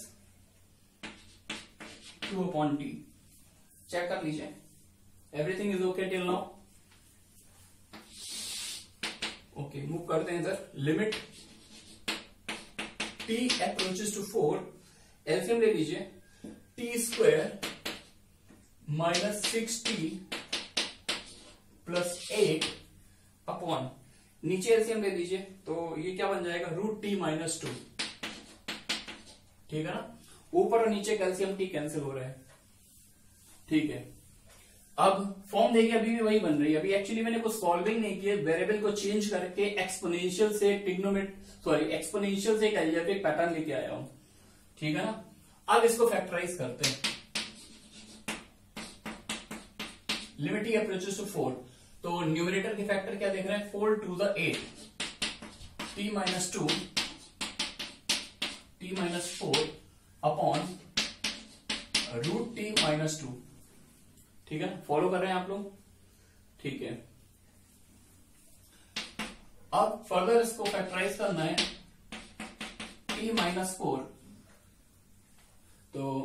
two upon T. Check कर लीजिए, everything is okay till now. Okay, move करते हैं इधर, limit t approaches to four, LCM ले लीजिए, T square minus six T plus eight upon, नीचे LCM ले लीजिए, तो ये क्या बन जाएगा, रूट टी माइनस टू। ठीक है ना, ऊपर और नीचे कैल्सियम टी कैंसिल हो रहा है, ठीक है, अब फॉर्म देखिए अभी भी वही बन रही है। अभी एक्चुअली मैंने कुछ सॉल्विंग नहीं किया, वेरिएबल को चेंज करके एक्सपोनेंशियल से ट्रिग्नोमेट सॉरी एक्सपोनेंशियल से एक अलजेब्रिक पैटर्न लेके आया हूं, ठीक है ना। अब इसको फैक्टराइज करते हैं। लिमिटिंग अप्रोचेस टू फोर, तो न्यूमरेटर के फैक्टर क्या देख रहे हैं, four two the eight, T minus two T minus four upon root T minus two, ठीक है, फॉलो कर रहे हैं आप लोग, ठीक है। अब फर्दर इसको फैक्टराइज करना है, टी माइनस फोर, तो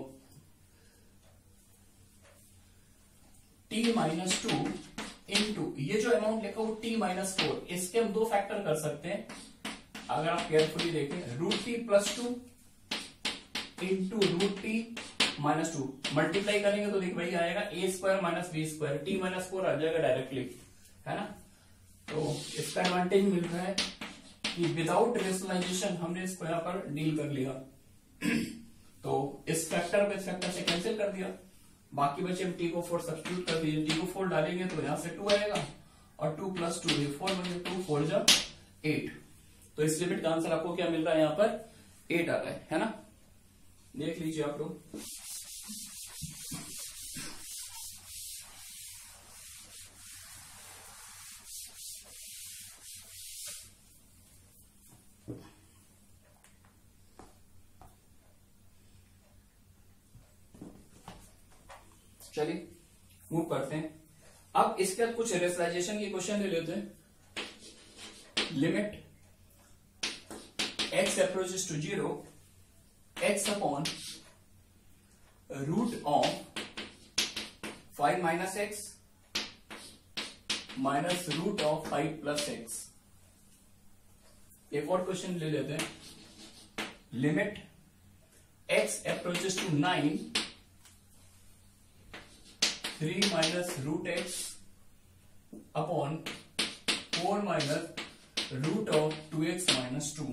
टी माइनस टू इंटू ये जो अमाउंट लिखा वो टी माइनस फोर, इसके हम दो फैक्टर कर सकते हैं अगर आप केयरफुली देखें, root T plus two into root T minus two, multiply करेंगे तो देख भाई आएगा A square minus B square, T minus four आ जाएगा डायरेक्टली, है ना। तो इसका एडवांटेज मिल रहा है कि विदाउट रेशनलाइजेशन हमने इसको यहां पर डील कर लिया। तो इस फैक्टर को इस फैक्टर से कैंसिल कर दिया, बाकी बचे हम टी को फोर सब्स्टिट्यूट कर दीजिए, टी को फोर डालेंगे तो यहां से टू आएगा और टू प्लस टू फोर बन टू फोर जा एट, तो इस लिमिट का आंसर आपको क्या मिल रहा है, यहां पर एट आ रहा है, है ना। देख लीजिए आप लोग, चलिए मूव करते हैं। अब इसके बाद कुछ रेशनलाइजेशन के क्वेश्चन ले लेते हैं। Limit x approaches to zero, x upon root of five minus x minus root of five plus x. एक और क्वेश्चन ले लेते हैं। Limit x approaches to nine, three minus root x upon four minus root of two x minus two.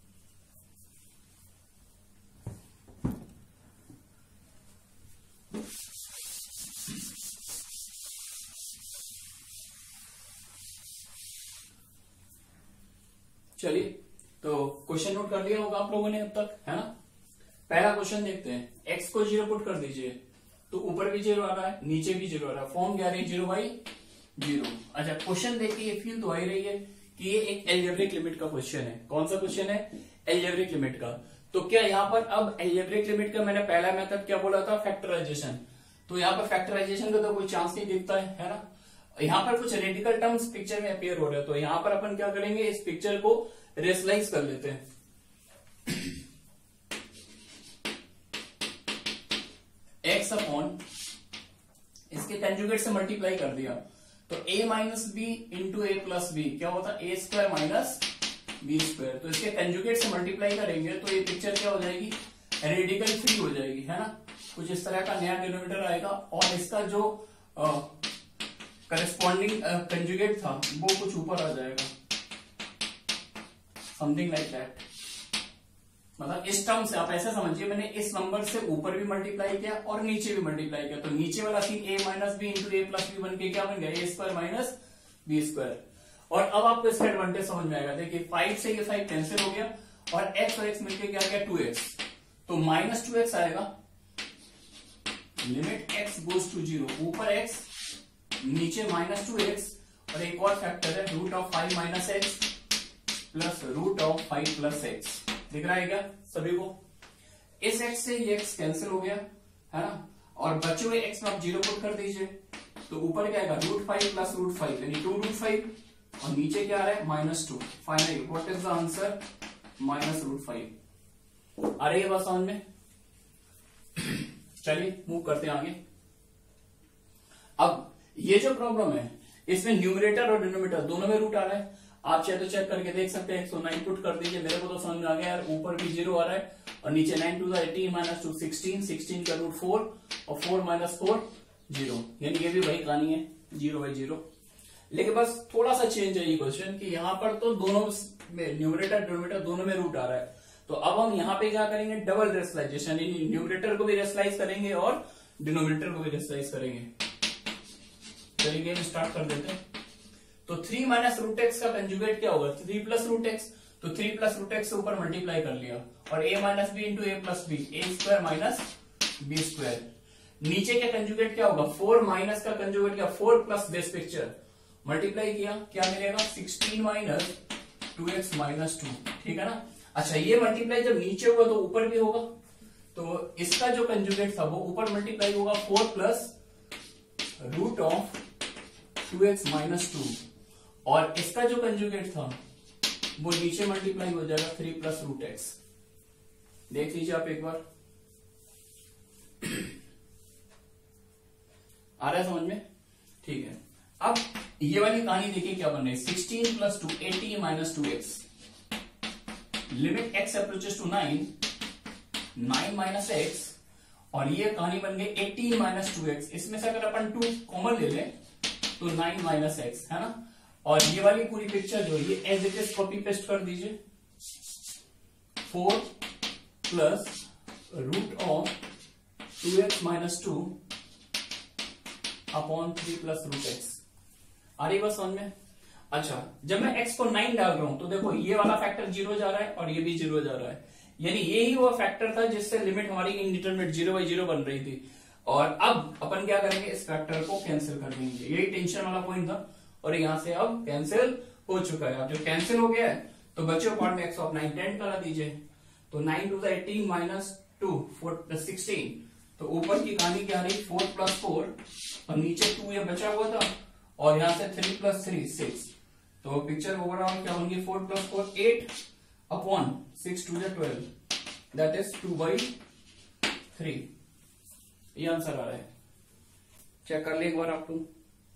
चलिए, तो question note कर लिया होगा आप लोगों ने अब तक, है ना। पहला क्वेश्चन देखते हैं, एक्स को जीरो पुट कर दीजिए, तो ऊपर भी जीरो आ रहा है, नीचे भी जीरो आ रहा है, फॉर्म क्या रही, जीरो बाई जीरो। अच्छा, क्वेश्चन देखिए, ये फील तो आ ही रही है कि ये एक एल्जेब्रिक लिमिट का क्वेश्चन है। कौन सा क्वेश्चन है, एल्जेब्रिक लिमिट का। तो क्या यहाँ पर अब एल्जेब्रिक लिमिट का मैंने पहला मेथड क्या बोला था, फैक्टराइजेशन, तो यहाँ पर फैक्टराइजेशन का तो कोई चांस नहीं दिखता है, है ना। यहाँ पर कुछ रेडिकल टर्म्स पिक्चर में अपीयर हो रहे हैं, तो यहाँ पर अपन क्या करेंगे, इस पिक्चर को रेशनलाइज कर लेते हैं। एक्स अपॉन इसके कंजुगेट से मल्टीप्लाई कर दिया, तो a minus B into A plus B क्या होता है, A square minus B square. तो इसके कंजुगेट से मल्टीप्लाई करेंगे तो ये पिक्चर क्या हो जाएगी, रेडिकल फ्री हो जाएगी, है ना। कुछ इस तरह का नया डिनोमिनेटर आएगा और इसका जो करस्पॉन्डिंग कंजुगेट था वो कुछ ऊपर आ जाएगा, समथिंग लाइक दैट। मतलब इस टर्म से आप ऐसा समझिए, मैंने इस नंबर से ऊपर भी मल्टीप्लाई किया और नीचे भी मल्टीप्लाई किया, तो नीचे वाला scene A minus B into A plus B बन के क्या बन गया, A square minus B square. और अब आपको इसका एडवांटेज समझ में आएगा। देखिए फाइव से ये फाइव कैंसिल हो गया और एक्स और एक्स मिलकर क्या गया, टू एक्स, तो माइनस टू एक्स आएगा। Limit x goes to zero, ऊपर एक्स नीचे माइनस टू एक्स, और एक और फैक्टर है root of five minus x plus root of five plus x. दिख रहा है क्या सभी को, इस x से ये x कैंसिल हो गया, है ना। और बचे हुए x में आप जीरो पुट कर दीजिए, तो ऊपर क्या आएगा, root five plus root five यानी टू रूट फाइव, और नीचे क्या आ रहा है, minus two. Finally what is the answer, minus root five. आ रही है बात समझ में। चलिए मूव करते हैं आगे। अब ये जो प्रॉब्लम है इसमें न्यूमरेटर और डिनोमिनेटर दोनों में रूट आ रहा है। आप चाहे तो चेक करके देख सकते हैं, एक सौ नाइन पुट कर दीजिए, मेरे को तो समझ में आ गया यार, ऊपर भी जीरो आ रहा है और नीचे nine two eighteen minus two sixteen, sixteen का रूट फोर और फोर माइनस फोर जीरो, यानी ये भी वही कहानी है, जीरो बाई जीरो। लेकिन बस थोड़ा सा चेंज है ये क्वेश्चन कि यहाँ पर तो दोनों में न्यूमरेटर डिनोमिनेटर दोनों में रूट आ रहा है, तो अब हम यहाँ पे क्या करेंगे, डबल रेशनलाइजेशन, न्यूमरेटर को भी रेशनलाइज करेंगे और डिनोमिनेटर को भी रेशनलाइज करेंगे। चलिए गेम स्टार्ट कर देते हैं। तो थ्री माइनस रूट एक्स का कंजुगेट क्या होगा, थ्री प्लस रूट एक्स। तो थ्री प्लस रूट एक्स से ऊपर मल्टीप्लाई कर लिया और a minus B into A plus B, A square minus B square. नीचे का कंजुगेट क्या होगा, फोर माइनस का कंजुगेट क्या, four plus base picture multiply किया, क्या मिलेगा sixteen minus two x minus two, ठीक है ना। अच्छा ये मल्टीप्लाई जब नीचे होगा तो ऊपर भी होगा, तो इसका जो कंजुगेट था वो ऊपर मल्टीप्लाई होगा, four plus root of two x minus two, और इसका जो कंजुगेट था वो नीचे मल्टीप्लाई हो जाएगा, थ्री प्लस रूट एक्स। देख लीजिए आप एक बार, आ रहा है समझ में, ठीक है। अब ये वाली कहानी देखिए क्या बन रही है, sixteen plus two, eighteen minus two x, limit x approaches to nine, nine minus x, और ये कहानी बन गई एटीन माइनस टू एक्स। इसमें से अगर अपन टू कॉमन ले लें तो नाइन माइनस एक्स, है ना। और ये वाली पूरी पिक्चर जो ये as it is copy paste कर दीजिए, four plus root of two x minus two upon three plus root x. आ रही बात समझ में। अच्छा जब मैं x को नाइन डाल रहा हूं तो देखो ये वाला फैक्टर जीरो जा रहा है और ये भी जीरो जा रहा है, यानी यही वो फैक्टर था जिससे लिमिट हमारी इनडिटरमिनेट जीरो बाई जीरो बन रही थी। और अब अपन क्या करेंगे, इस फैक्टर को कैंसिल कर देंगे, यही टेंशन वाला पॉइंट था, और यहां से अब कैंसिल हो चुका है। अब जो कैंसिल हो गया है तो बच्चों पार्ट में एक्स ऑफ नाइन टेन करा दीजिए, तो nine two eighteen minus two four plus sixteen, तो ऊपर की कहानी क्या रही, फोर प्लस फोर, और नीचे टू ये बचा हुआ था, और यहां से थ्री प्लस थ्री सिक्स, तो पिक्चर ओवरऑल क्या होंगी, four plus four eight upon six two twelve, that is two by three. ये आंसर आ रहा है, चेक कर ले एक बार आप लोग।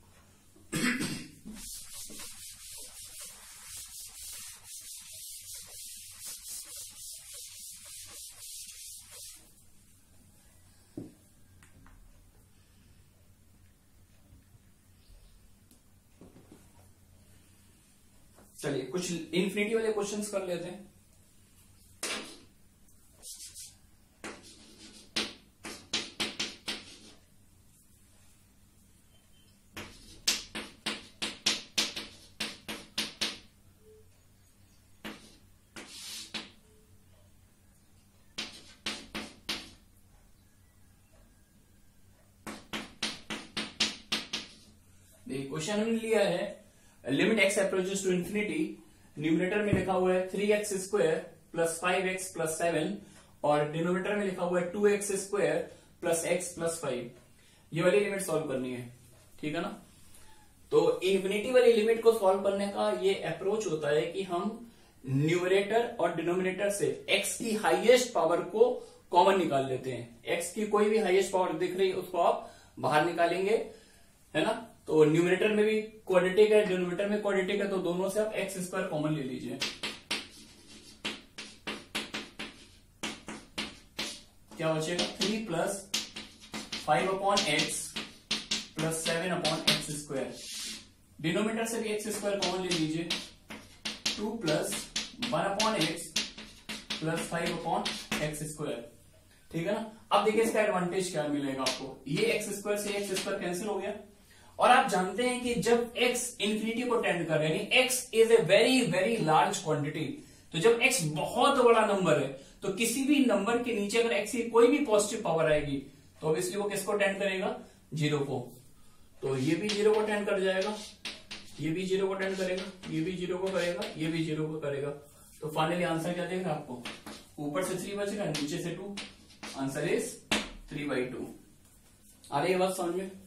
चलिए कुछ इन्फिनिटी वाले क्वेश्चंस कर लेते हैं। देखिए क्वेश्चन हमने लिया है, limit x approaches to infinity, numerator में लिखा हुआ है three x square plus five x plus seven, और डिनोमिनेटर में लिखा हुआ है two x square plus x plus five. ये वाली लिमिट सॉल्व करनी है, ठीक है ना। तो इन्फिनिटी वाली लिमिट को सॉल्व करने का ये अप्रोच होता है कि हम न्यूमरेटर और डिनोमिनेटर से एक्स की हाईएस्ट पावर को कॉमन निकाल लेते हैं। एक्स की कोई भी हाईएस्ट पावर दिख रही है उसको आप बाहर निकालेंगे, है ना। तो न्यूमरेटर में भी क्वाड्रेटिक है, डिनोमिनेटर में क्वाड्रेटिक है, तो दोनों से आप एक्स स्क्वायर कॉमन ले लीजिए। क्या बचेगा, three plus five upon x plus seven upon x square. Denominator से भी एक्स स्क्वायर कॉमन ले लीजिए, two plus one upon x plus five upon x square, ठीक है ना। अब देखिए इसका एडवांटेज क्या मिलेगा आपको, ये एक्स स्क्वायर से एक्स स्क्वायर कैंसिल हो गया, और आप जानते हैं कि जब x इंफिनिटी को टेंड कर रहे हैं, यानी x is a very very large quantity, तो जब x बहुत बड़ा नंबर है तो किसी भी नंबर के नीचे अगर x की कोई भी पॉजिटिव पावर आएगी तो ऑब्वियसली वो किसको टेंड करेगा, जीरो को। तो ये भी जीरो को टेंड कर जाएगा, ये भी जीरो को टेंड करेगा, ये भी जीरो को करेगा, ये भी जीरो को करेगा। तो फाइनली आंसर क्या देगा आपको, ऊपर से थ्री बचेगा, नीचे से two, answer is three by two. आ रही है बात समझ में।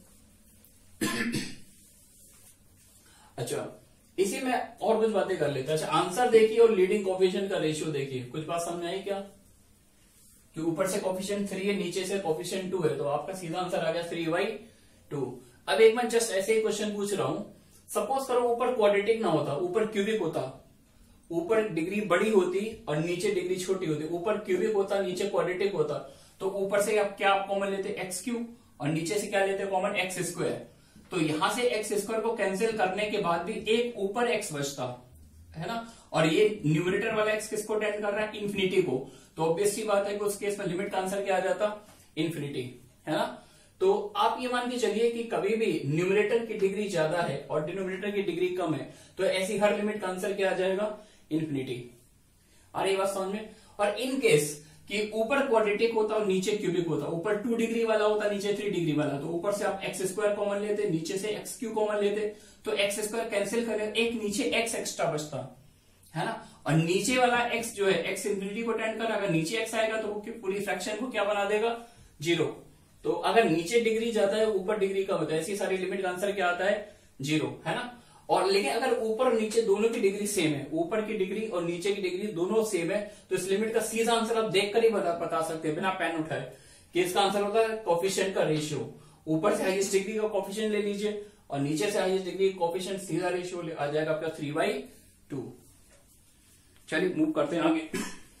अच्छा इसी में और कुछ बातें कर लेते हैं। अच्छा आंसर देखिए और लीडिंग कोफिशिएंट का रेशियो देखिए, कुछ बात समझ आई क्या, कि ऊपर से कोफिशिएंट थ्री है, नीचे से कोफिशिएंट टू है, तो आपका सीधा आंसर आ गया थ्री बाई टू। अब एक मैं जस्ट ऐसे ही क्वेश्चन पूछ रहा हूं, सपोज करो ऊपर क्वाड्रेटिक ना होता, ऊपर क्यूबिक होता, ऊपर डिग्री बड़ी होती और नीचे डिग्री छोटी होती, ऊपर क्यूबिक होता नीचे क्वाड्रेटिक होता, तो ऊपर से आप क्या कॉमन लेते, एक्स क्यूब, और नीचे से क्या लेते कॉमन, एक्स स्क्वायर। तो यहां से एक्स स्क्वायर को कैंसिल करने के बाद भी एक ऊपर एक्स बचता है ना, और ये न्यूमरेटर वाला एक्स किसको टेंड कर रहा है, इंफिनिटी को। तो ऑब्वियसली बात है कि उस केस में लिमिट का आंसर क्या आ जाता, इंफिनिटी, है ना। आप ये मान के चलिए कि कभी भी न्यूमरेटर की डिग्री ज्यादा है और डिनोमिनेटर की डिग्री कम है तो ऐसी हर लिमिट का आंसर क्या आ जाएगा, इन्फिनिटी। अरे ये बात समझ में। और इन केस कि ऊपर क्वाड्रेटिक होता और नीचे क्यूबिक होता, ऊपर टू डिग्री वाला होता नीचे थ्री डिग्री वाला, तो ऊपर से आप एक्स स्क्वायर कॉमन लेते, नीचे से एक्स क्यू कॉमन लेते, तो एक्स स्क्वायर कैंसिल करें, एक नीचे एक्स एक्स्ट्रा बचता है ना। और नीचे वाला एक्स जो है एक्स इंफिनिटी को टेंड कर, अगर नीचे एक्स आएगा तो वो पूरी फ्रैक्शन को क्या बना देगा, जीरो। तो अगर नीचे डिग्री जाता है ऊपर डिग्री कम होता है, ऐसी सारी लिमिट का आंसर क्या आता है, जीरो, है ना। और लेकिन अगर ऊपर और नीचे दोनों की डिग्री सेम है, ऊपर की डिग्री और नीचे की डिग्री दोनों सेम है, तो इस लिमिट का सीधा आंसर आप देखकर ही बता, बता सकते हैं बिना पेन उठाए कि इसका आंसर होता है कोफिशिएंट का रेशियो। ऊपर से हाईएस्ट डिग्री का कोफिशिएंट ले लीजिए और नीचे से हाईएस्ट डिग्री कोफिशिएंट, सीधा रेशियो आ जाएगा आपका थ्री बाई टू। चलिए मूव करते हैं आगे।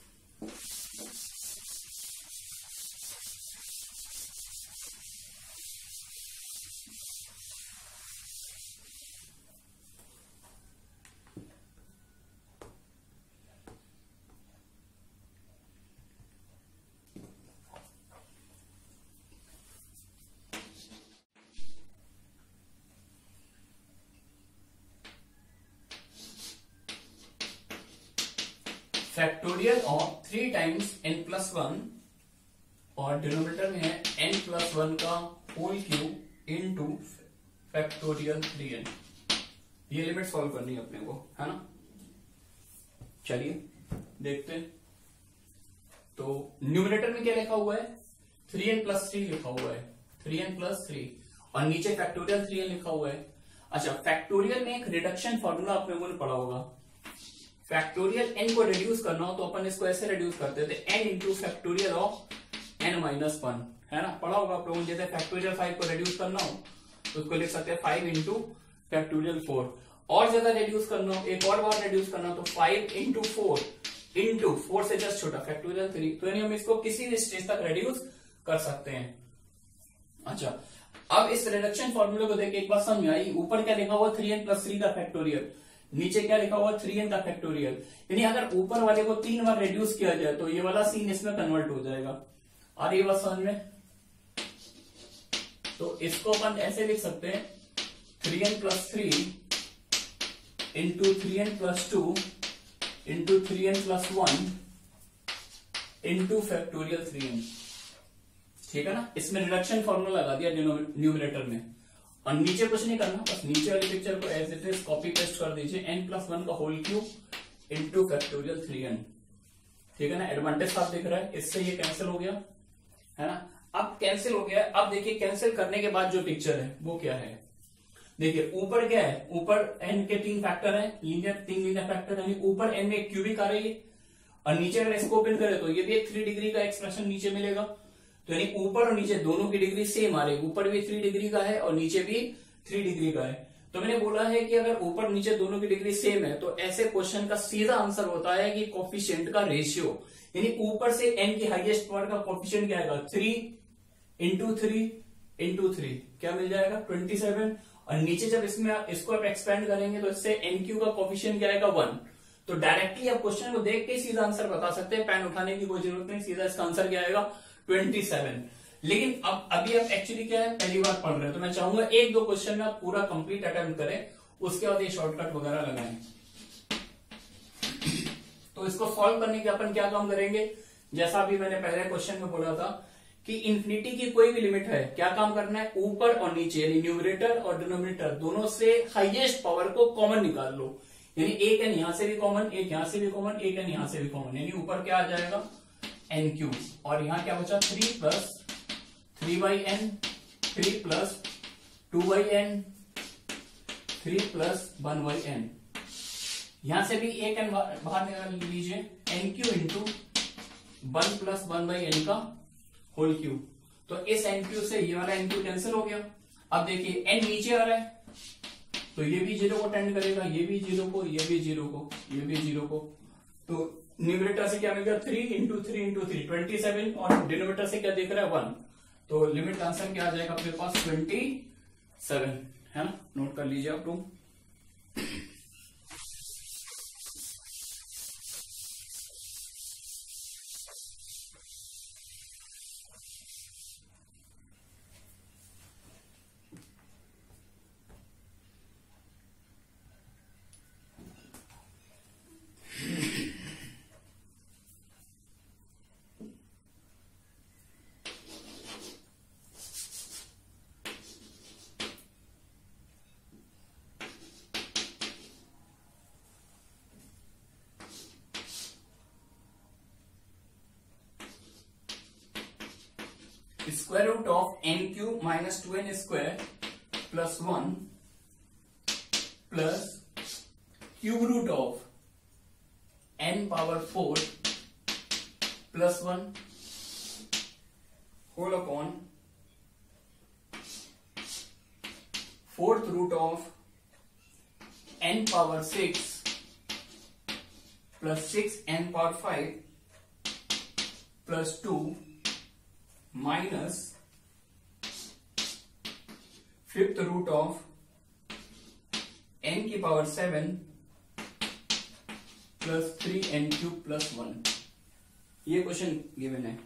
Factorial of three times n plus one और डिनोमिनेटर में है एन प्लस वन का whole cube into factorial three n. ये लिमिट सॉल्व करनी है अपने को, है ना। चलिए देखते हैं। तो न्यूमिनेटर में क्या लिखा हुआ है, थ्री एन प्लस थ्री लिखा हुआ है, थ्री एन प्लस थ्री, और नीचे फैक्टोरियल थ्री एन लिखा हुआ है। अच्छा, फैक्टोरियल में एक रिडक्शन फॉर्मूला आप लोगों ने पढ़ा होगा। फैक्टोरियल एन को रिड्यूस करना हो तो अपन इसको ऐसे रिड्यूस करते थे, n into factorial of n minus one, है ना, पढ़ा होगा आप लोगों ने। जैसे फैक्टोरियल फाइव को रिड्यूस करना हो तो उसको लिख सकते हैं फाइव इंटू फैक्टोरियल फोर। और ज्यादा रिड्यूस करना हो, एक और बार रिड्यूस करना हो तो five into four into four से जस्ट छोटा फैक्टोरियल थ्री। तो यानी हम इसको किसी भी स्टेज तक रिड्यूस कर सकते हैं। अच्छा, अब इस रिडक्शन फॉर्मूले को देख के एक बात समझ में आई, ऊपर क्या लिखा हुआ, थ्री एन प्लस थ्री का फैक्टोरियल, नीचे क्या लिखा हुआ, थ्री एन का फैक्टोरियल। यानी अगर ऊपर वाले को तीन बार रिड्यूस किया जाए तो ये वाला सीन इसमें कन्वर्ट हो जाएगा। और ये बात समझ में, तो इसको अपन ऐसे लिख सकते हैं, three n plus three into three n plus two into three n plus one into factorial three n. ठीक है ना, इसमें रिडक्शन फॉर्मूला लगा दिया न्यूमिनेटर में। और नीचे कुछ नहीं करना, बस नीचे वाली पिक्चर को as it is copy paste कर दीजिए, एन प्लस वन का whole cube into factorial three n. ठीक है ना, एडवांटेज साफ दिख रहा है, इससे ये कैंसिल हो गया, है ना। अब कैंसिल हो गया, अब देखिए कैंसिल करने के बाद जो पिक्चर है वो क्या है। देखिए ऊपर क्या है, ऊपर एन के तीन फैक्टर है, लीनियर तीन लीनियर फैक्टर, यानी ऊपर एन में एक क्यूबिक आ रही है, और नीचे अगर इसको ओपन करे तो ये भी एक थ्री डिग्री का एक्सप्रेशन नीचे मिलेगा। तो यानी ऊपर और नीचे दोनों की डिग्री सेम आ रही है, ऊपर भी थ्री डिग्री का है और नीचे भी थ्री डिग्री का है। तो मैंने बोला है कि अगर ऊपर नीचे दोनों की डिग्री सेम है तो ऐसे क्वेश्चन का सीधा आंसर होता है कि कोफिशिएंट का रेशियो, यानी ऊपर से एन की हाईएस्ट पावर का कोफिशिएंट क्या आएगा, three into three into three, क्या मिल जाएगा, ट्वेंटी सेवन। और नीचे जब इसमें इसको आप एक्सपेंड करेंगे तो इससे एन क्यू का कोफिशिएंट क्या आएगा, वन। तो डायरेक्टली आप क्वेश्चन को देख के सीधा आंसर बता सकते हैं, पेन उठाने की कोई जरूरत नहीं, सीधा इसका आंसर क्या आएगा, ट्वेंटी सेवन। लेकिन अब अभी आप एक्चुअली क्या है, पहली बार पढ़ रहे हैं, तो मैं चाहूंगा एक दो क्वेश्चन में आप पूरा कंप्लीट अटेम्प्ट करें, उसके बाद ये शॉर्टकट वगैरह लगाएं। तो इसको सॉल्व करने के अपन क्या काम करेंगे, जैसा अभी मैंने पहले क्वेश्चन में बोला था कि इंफिनिटी की कोई भी लिमिट है, क्या काम करना है, ऊपर और नीचे यानी न्यूमरेटर और डिनोमिनेटर दोनों से हाईएस्ट पावर को कॉमन निकाल लो। यानी एक एन यहां से भी कॉमन, एक यहां से भी कॉमन, एक एन यहां से भी कॉमन, यानी ऊपर क्या आ जाएगा, एन क्यू, और यहां क्या बचा, three plus three by n, three plus two by n, three plus one by n. यहां से भी एक एन बाहर निकाल लीजिए, n cube into one plus one by n का होल क्यूब। तो इस एन क्यू से ये वाला एन क्यू कैंसिल हो गया। अब देखिए एन नीचे आ रहा है तो ये भी जीरो को टेंड करेगा, ये भी जीरो को, ये भी जीरो को, ये भी जीरो को। तो न्यूमरेटर से क्या मिलेगा, three into three into three, twenty seven, और डिनोमिनेटर से क्या दिख रहा है, वन। तो लिमिट का आंसर क्या आ जाएगा अपने पास, ट्वेंटी सेवन, है ना, नोट कर लीजिए आप लोग। Square root of n cube minus two n square plus one plus cube root of n power four plus one whole upon fourth root of n power six plus six n power five plus two minus fifth root of n की power seven plus three n cube plus one. ये question given है।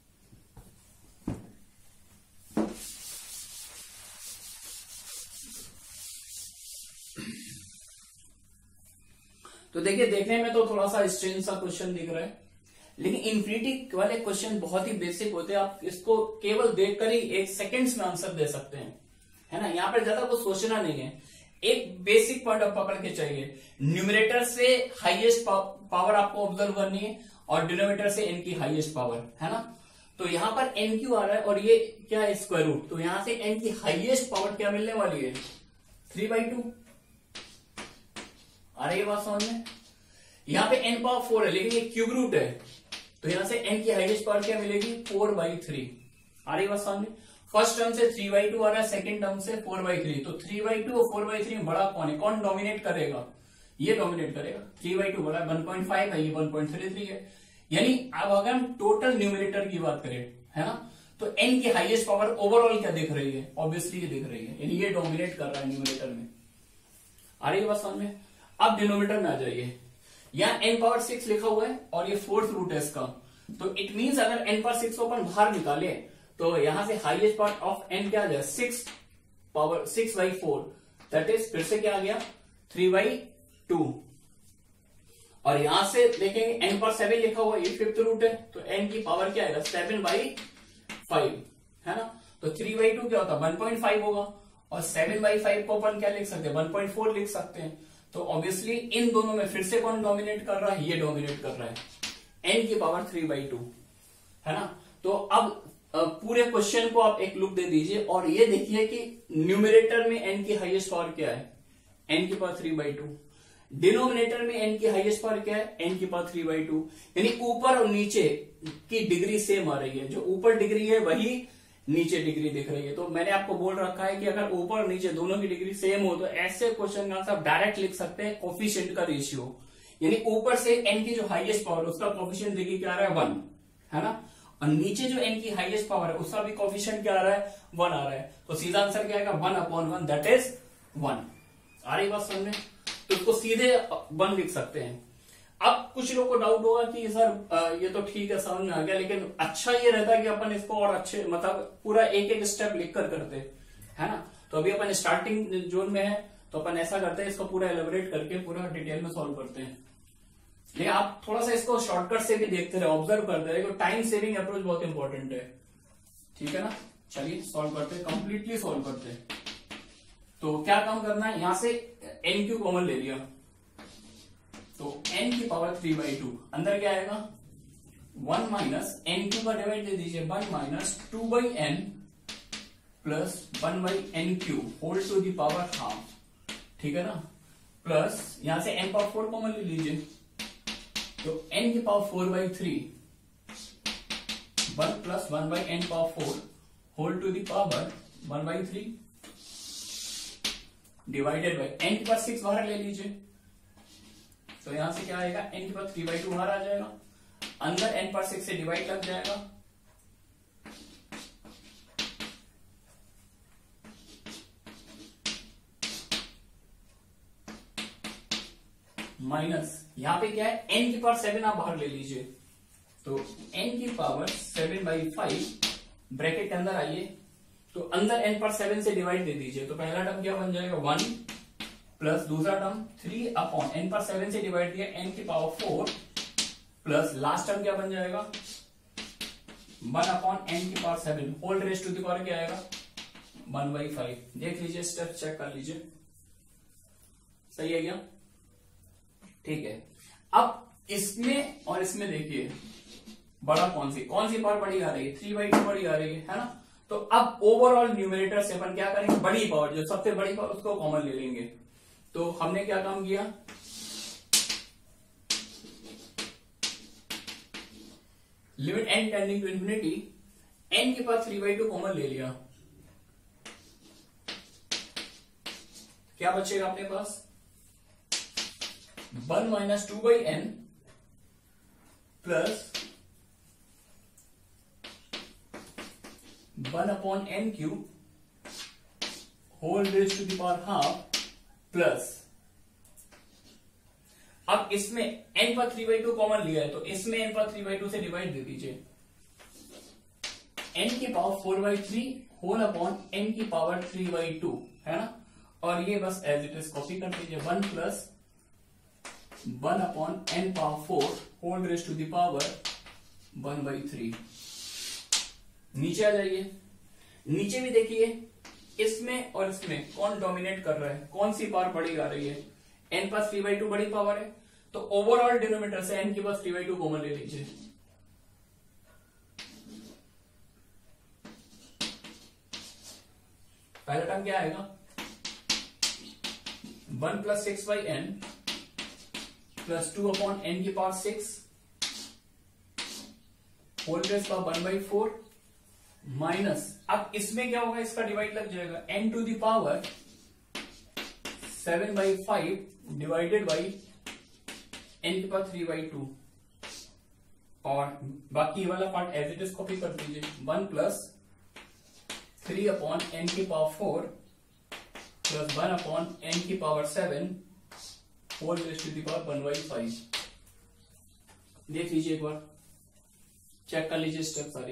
तो देखिए, देखने में तो थोड़ा सा स्ट्रेंज सा क्वेश्चन दिख रहा है, लेकिन इन्फिनिटी वाले क्वेश्चन बहुत ही बेसिक होते हैं। आप इसको केवल देखकर ही एक सेकंड्स में आंसर दे सकते हैं, है ना। यहाँ पर ज्यादा कुछ सोचना नहीं है, एक बेसिक पॉइंट आप पकड़ के चाहिए। न्यूमरेटर से हाईएस्ट पावर आपको ऑब्जर्व करनी है और डिनोमिनेटर से एन की हाईएस्ट पावर, है ना। तो यहाँ पर एन क्यू आ रहा है और ये क्या है, स्क्वायर रूट। तो यहां से एन की हाईएस्ट पावर क्या मिलने वाली है, थ्री बाई टू। आ रही है बात समझ में। यहाँ पे एन पावर फोर है लेकिन ये क्यूब रूट है, तो यहां से एन की हाईएस्ट पावर क्या मिलेगी, फोर बाई थ्री। आ रही बात समझ में। फर्स्ट टर्म से थ्री बाई टू आ रहा है, सेकंड टर्म से फोर बाई थ्री। तो थ्री बाई टू और फोर बाई थ्री में बड़ा कौन है, कौन डोमिनेट करेगा, ये डोमिनेट करेगा। थ्री बाई टू बड़ा वन पॉइंट फाइव है, ये वन पॉइंट थ्री थ्री है। यानी अब अगर हम टोटल न्यूमरेटर की बात करें, है ना, तो एन की हाईएस्ट पावर ओवरऑल क्या दिख रही है, ऑब्वियसली ये दिख रही है, यानी ये डोमिनेट कर रहा है न्यूमरेटर में। आ रही है बात समझ में। अब डिनोमिनेटर में आ जाइए, यहाँ एन पावर सिक्स लिखा हुआ है और ये फोर्थ रूट है इसका। तो इट मींस अगर एन पावर सिक्स को अपन बाहर निकाले तो यहां से हाईएस्ट पावर ऑफ एन क्या आ जाए, six power six by four, that is फिर से क्या आ गया, थ्री बाई टू। और यहां से देखेंगे एन पावर सेवन लिखा हुआ है, ये फिफ्थ रूट है, तो एन की पावर क्या आएगा, सेवन बाई फाइव, है ना। तो थ्री बाई टू क्या होता है, वन पॉइंट फाइव होगा, और सेवन बाई फाइव को अपन क्या लिख सकते हैं, वन पॉइंट फोर लिख सकते हैं। तो ऑब्वियसली इन दोनों में फिर से कौन डोमिनेट कर रहा है, ये डोमिनेट कर रहा है, एन की पावर थ्री बाई टू, है ना। तो अब पूरे क्वेश्चन को आप एक लुक दे दीजिए और ये देखिए कि न्यूमरेटर में एन की हाईएस्ट पावर क्या है, एन की power three by two. Denominator में एन की हाईएस्ट पावर क्या है, एन की पावर थ्री बाई टू। यानी ऊपर और नीचे की डिग्री सेम आ रही है, जो ऊपर डिग्री है वही नीचे डिग्री दिख रही है। तो मैंने आपको बोल रखा है कि अगर ऊपर और नीचे दोनों की डिग्री सेम हो तो ऐसे क्वेश्चन का आंसर डायरेक्ट लिख सकते हैं कोफिशिएंट का रेशियो। यानी ऊपर से एन की जो हाईएस्ट पावर उसका कोफिशिएंट देखिए क्या आ रहा है, वन, है ना। और नीचे जो एन की हाईएस्ट पावर है उसका भी कोफिशिएंट क्या आ रहा है, वन आ रहा है। तो सीधा आंसर क्या आएगा, one upon one, that is one. आ रही बात समझ में। तो इसको सीधे वन लिख सकते हैं। अब कुछ लोगों को डाउट होगा कि सर ये तो ठीक है, समझ में आ गया, लेकिन अच्छा ये रहता है कि अपन इसको और अच्छे मतलब पूरा एक एक स्टेप लिख कर करते, है ना। तो अभी अपन स्टार्टिंग जोन में है तो अपन ऐसा करते हैं, इसको पूरा एलिब्रेट करके पूरा डिटेल में सॉल्व करते हैं। लेकिन आप थोड़ा सा इसको शॉर्टकट से भी देखते रहे, ऑब्जर्व करते रहे, टाइम सेविंग अप्रोच बहुत इंपॉर्टेंट है, ठीक है ना। चलिए सॉल्व करते हैं, कंप्लीटली सॉल्व करते हैं। तो क्या काम करना है, यहां से एन क्यू कॉमन ले लिया, तो n की पावर थ्री बाई टू, अंदर क्या आएगा, वन माइनस एन क्यू का डिवाइड दे दीजिए, one minus two by n plus one by n cube whole to the power half, ठीक है ना। प्लस यहां से n पावर फोर कॉमन ले लीजिए, तो n की power four by three, one plus one by n power four whole to the power one by three divided by n की पावर सिक्स बाहर ले लीजिए, तो यहां से क्या आएगा, n की पावर थ्री बाई टू बाहर आ जाएगा, अंदर n पावर सिक्स से डिवाइड लग जाएगा, माइनस यहां पे क्या है, n की पावर सेवन आप बाहर ले लीजिए, तो n की power seven by five bracket के अंदर आइए, तो अंदर n पावर सेवन से डिवाइड दे दीजिए, तो पहला टर्म क्या बन जाएगा, वन प्लस दूसरा term three upon n power seven से डिवाइड किया n की power four plus last term क्या बन जाएगा, वन अपॉन n की power seven whole raise to the power क्या आएगा, वन बाई फाइव। देख लीजिए, स्टेप चेक कर लीजिए, सही है क्या, ठीक है। अब इसमें और इसमें देखिए, बड़ा कौन सी कौन सी पावर बड़ी आ रही है, थ्री बाई टू बड़ी आ रही है, है ना। तो अब ओवरऑल न्यूमरेटर से अपन क्या करेंगे, बड़ी पावर जो सबसे बड़ी पावर उसको कॉमन ले लेंगे। तो हमने क्या काम किया, limit n tending to infinity, n के पास थ्री बाई टू कॉमन ले लिया, क्या बचेगा अपने पास, one minus two by n plus one upon n cube whole raise to the power half plus, अब इसमें n पर थ्री बाई टू कॉमन लिया है तो इसमें n पर थ्री बाई टू से डिवाइड दे दीजिए, n की power four by three whole upon n की पावर थ्री बाई टू, है ना। और ये बस एज इट इज कॉपी कर दीजिए, one plus one upon n power four whole raise to the power one by three. नीचे आ जाइए, नीचे भी देखिए इसमें और इसमें कौन डोमिनेट कर रहा है, कौन सी पावर बड़ी आ रही है, n पास थ्री बाई टू बड़ी पावर है, तो ओवरऑल डिनोमिनेटर से n की पास थ्री बाई टू कॉमन ले लीजिए। पहला टर्म क्या आएगा, one plus six by n plus two upon n की पावर सिक्स होल रेज का वन बाई फोर माइनस, अब इसमें क्या होगा, इसका डिवाइड लग जाएगा, n to the power seven by five divided by n के पावर थ्री बाई टू, और बाकी ये वाला part as it is copy कर दीजिए, one plus three upon n की power four plus one upon n की power seven whole raise to the power one by five. देख लीजिए एक बार, चेक कर लीजिए स्टेप सारी,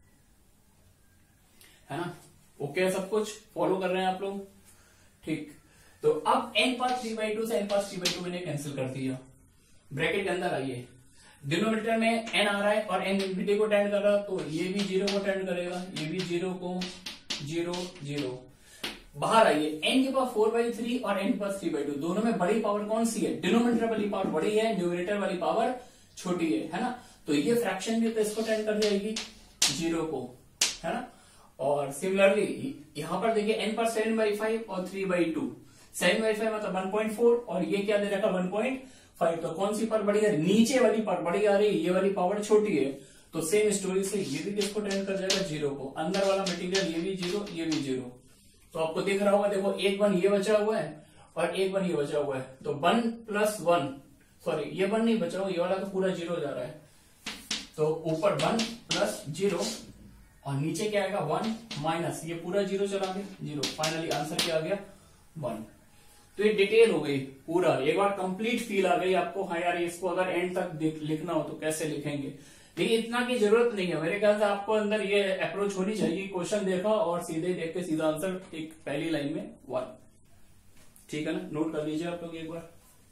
है ना। ओके है, सब कुछ फॉलो कर रहे हैं आप लोग, ठीक। तो अब n पास थ्री बाई टू से n पास थ्री बाई टू मैंने कैंसिल कर दिया, ब्रैकेट के अंदर आइए, डिनोमिनेटर में n आ रहा है और n इन्फिनिटी को टेंड कर रहा है, तो ये भी जीरो को टेंड करेगा, ये भी जीरो को, जीरो जीरो। बाहर आइए, n के पास फोर बाई थ्री और n के पास थ्री बाई टू, दोनों में बड़ी पावर कौन सी है, डिनोमिनेटर वाली पावर बड़ी है, न्यूमरेटर वाली पावर छोटी है, है ना। तो ये फ्रैक्शन भी तो इसको टेंड कर जाएगी जीरो को, है ना। और सिमिलरली यहां पर देखिए n पर सेवन बाई फाइव और three by two, seven by five मतलब वन पॉइंट फोर और ये क्या दे रखा वन पॉइंट फाइव, तो कौन सी पावर बड़ी है, नीचे वाली पावर बड़ी आ रही है, ये वाली पावर छोटी है, तो सेम स्टोरी से ये भी किसको टेंड कर जाएगा, जीरो को। अंदर वाला मटेरियल ये भी जीरो, ये भी जीरो, तो आपको दिख रहा होगा, देखो एक वन ये बचा हुआ है और एक वन ये बचा हुआ है, तो वन प्लस वन, सॉरी ये वन नहीं बचा हुआ, ये वाला तो पूरा जीरो जा रहा है, तो ऊपर वन प्लस जीरो और नीचे क्या आएगा, वन माइनस, ये पूरा जीरो चला गया, जीरो, फाइनली आंसर क्या आ गया, वन। तो ये डिटेल हो गई पूरा, एक बार कंप्लीट फील आ गई आपको, हाँ यार इसको अगर एंड तक लिखना हो तो कैसे लिखेंगे, लेकिन इतना की जरूरत नहीं है, मेरे ख्याल से आपको अंदर ये अप्रोच होनी चाहिए, क्वेश्चन देखा और सीधे देख के सीधा आंसर, एक पहली लाइन में वन, ठीक है ना। नोट कर लीजिए आप लोग एक बार।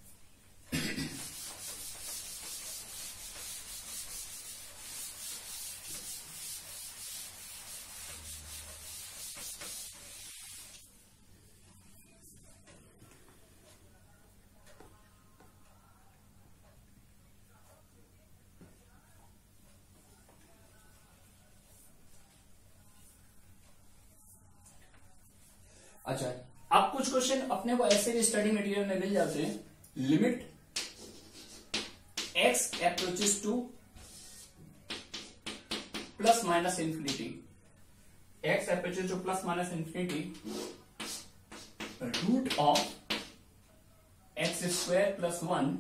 अच्छा, अब कुछ क्वेश्चन अपने को ऐसे भी स्टडी मटेरियल में मिल जाते हैं, limit x approaches to plus minus infinity, x approaches to plus minus infinity, root of x square plus one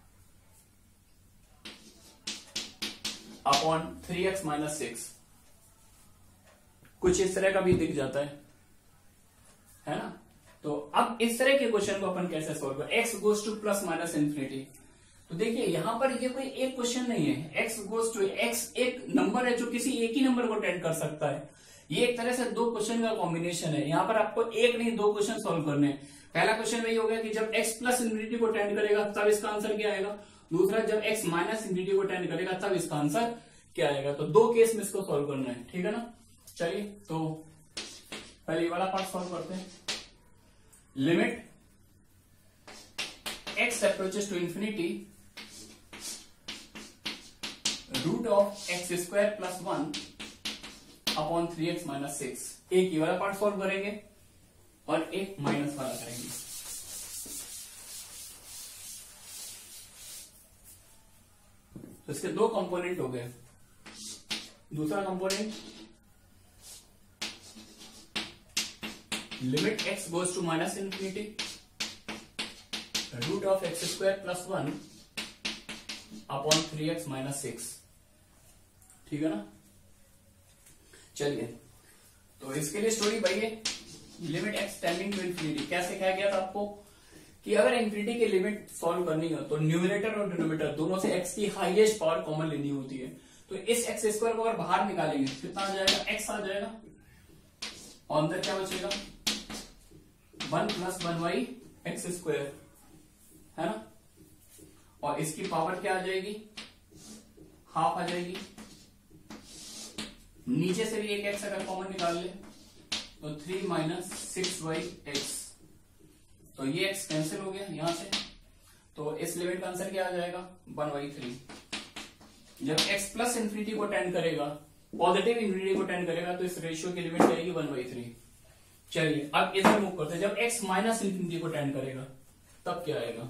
upon three x minus six, कुछ इस तरह का भी दिख जाता है, है ना। तो अब इस तरह के क्वेश्चन को अपन कैसे सॉल्व करें, x goes to plus minus infinity, तो देखिए यहां पर ये कोई एक क्वेश्चन नहीं है, एक्स गोज टू, एक्स एक नंबर है जो किसी एक ही नंबर को टेंड कर सकता है, ये एक तरह से दो क्वेश्चन का कॉम्बिनेशन है, यहां पर आपको एक नहीं दो क्वेश्चन सॉल्व करने हैं। पहला क्वेश्चन वही हो गया कि जब एक्स प्लस इंफिनिटी को टेंड करेगा तब इसका आंसर क्या आएगा, दूसरा जब एक्स माइनस इंफिनिटी को टेंड करेगा तब इसका आंसर क्या आएगा, तो दो केस में इसको सॉल्व करना है, ठीक है ना। चलिए तो पहले ये वाला पार्ट सॉल्व करते हैं, limit x approaches to infinity, root of x square plus one upon three x minus six. एक ये वाला पार्ट सॉल्व करेंगे और एक माइनस वाला करेंगे। तो इसके दो कंपोनेंट हो गए। दूसरा component limit x goes to minus infinity root of x square plus one upon three x minus six. ठीक है ना। चलिए, तो इसके लिए स्टोरी भाई limit x tending to infinity कैसे कहा गया था आपको कि अगर इंफिनिटी की लिमिट सॉल्व करनी हो तो न्यूमरेटर और डिनोमिनेटर दोनों से एक्स की हाईएस्ट पावर कॉमन लेनी होती है। तो इस एक्स स्क्वायर को अगर बाहर निकालेंगे कितना आ जाएगा, एक्स आ जाएगा और अंदर क्या बचेगा, one plus one by x square, है ना। और इसकी पावर क्या आ जाएगी, हाफ आ जाएगी। नीचे से भी एक एक्स अगर कॉमन निकाल ले तो three minus six by x, तो ये एक्स कैंसिल हो गया यहां से। तो इस लिमिट का आंसर क्या आ जाएगा, वन बाई थ्री। जब x प्लस इंफिनिटी को टेंड करेगा, पॉजिटिव इंफिनिटी को टेंड करेगा, तो इस रेशियो की लिमिट जाएगी वन बाई थ्री। चलिए अब इधर मूव करते हैं। जब x माइनस इंफिनिटी को टेंड करेगा तब क्या आएगा,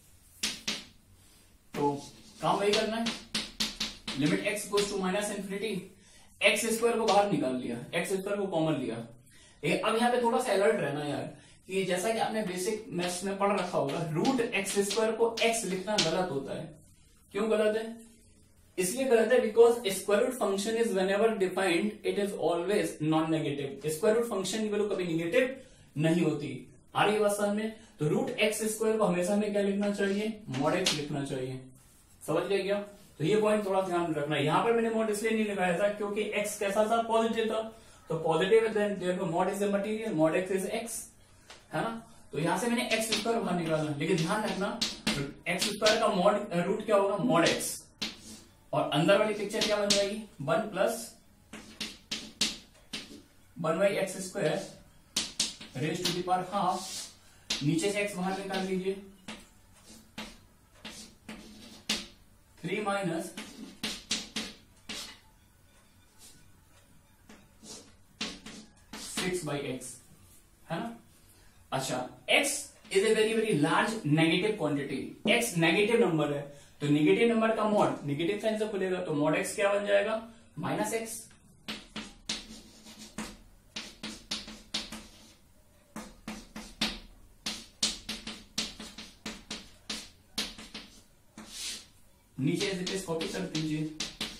तो काम वही करना है। Limit x goes to minus infinity, x square को बाहर निकाल लिया, एक्स स्क्वायर को कॉमन लिया। अब यहाँ पे थोड़ा सा अलर्ट रहना यार, कि जैसा कि आपने बेसिक मैथ्स में पढ़ रखा होगा, रूट एक्स स्क्वायर को x लिखना गलत होता है। क्यों गलत है, इसलिए गलत है because square root function is whenever defined it is always non negative. Square root function की वैल्यू कभी नेगेटिव नहीं होती। आ रही बात समझ में। तो रूट एक्स स्क्वायर को हमेशा में क्या लिखना चाहिए, मॉड एक्स लिखना चाहिए। समझ गए क्या। तो ये पॉइंट थोड़ा ध्यान रखना। यहां पर मैंने मॉड इसलिए नहीं लगाया था क्योंकि एक्स कैसा था, पॉजिटिव था। तो positive therefore mod is the material, mod x is x, है ना। तो यहां से मैंने एक्स स्क्वायर बाहर निकाला, लेकिन ध्यान रखना एक्स स्क्वायर का मॉड रूट क्या होगा, मॉड एक्स। और अंदर वाली पिक्चर क्या बन जाएगी, one plus one by x square raise to the power half. नीचे से एक्स बाहर निकाल लीजिए, three minus six by x, है ना। अच्छा, x is a very very large negative quantity. x negative number है, तो नेगेटिव नंबर का मॉड नेगेटिव साइन से खुलेगा, तो मॉड x क्या बन जाएगा, माइनस एक्स। नीचे इस कॉपी कर दीजिए।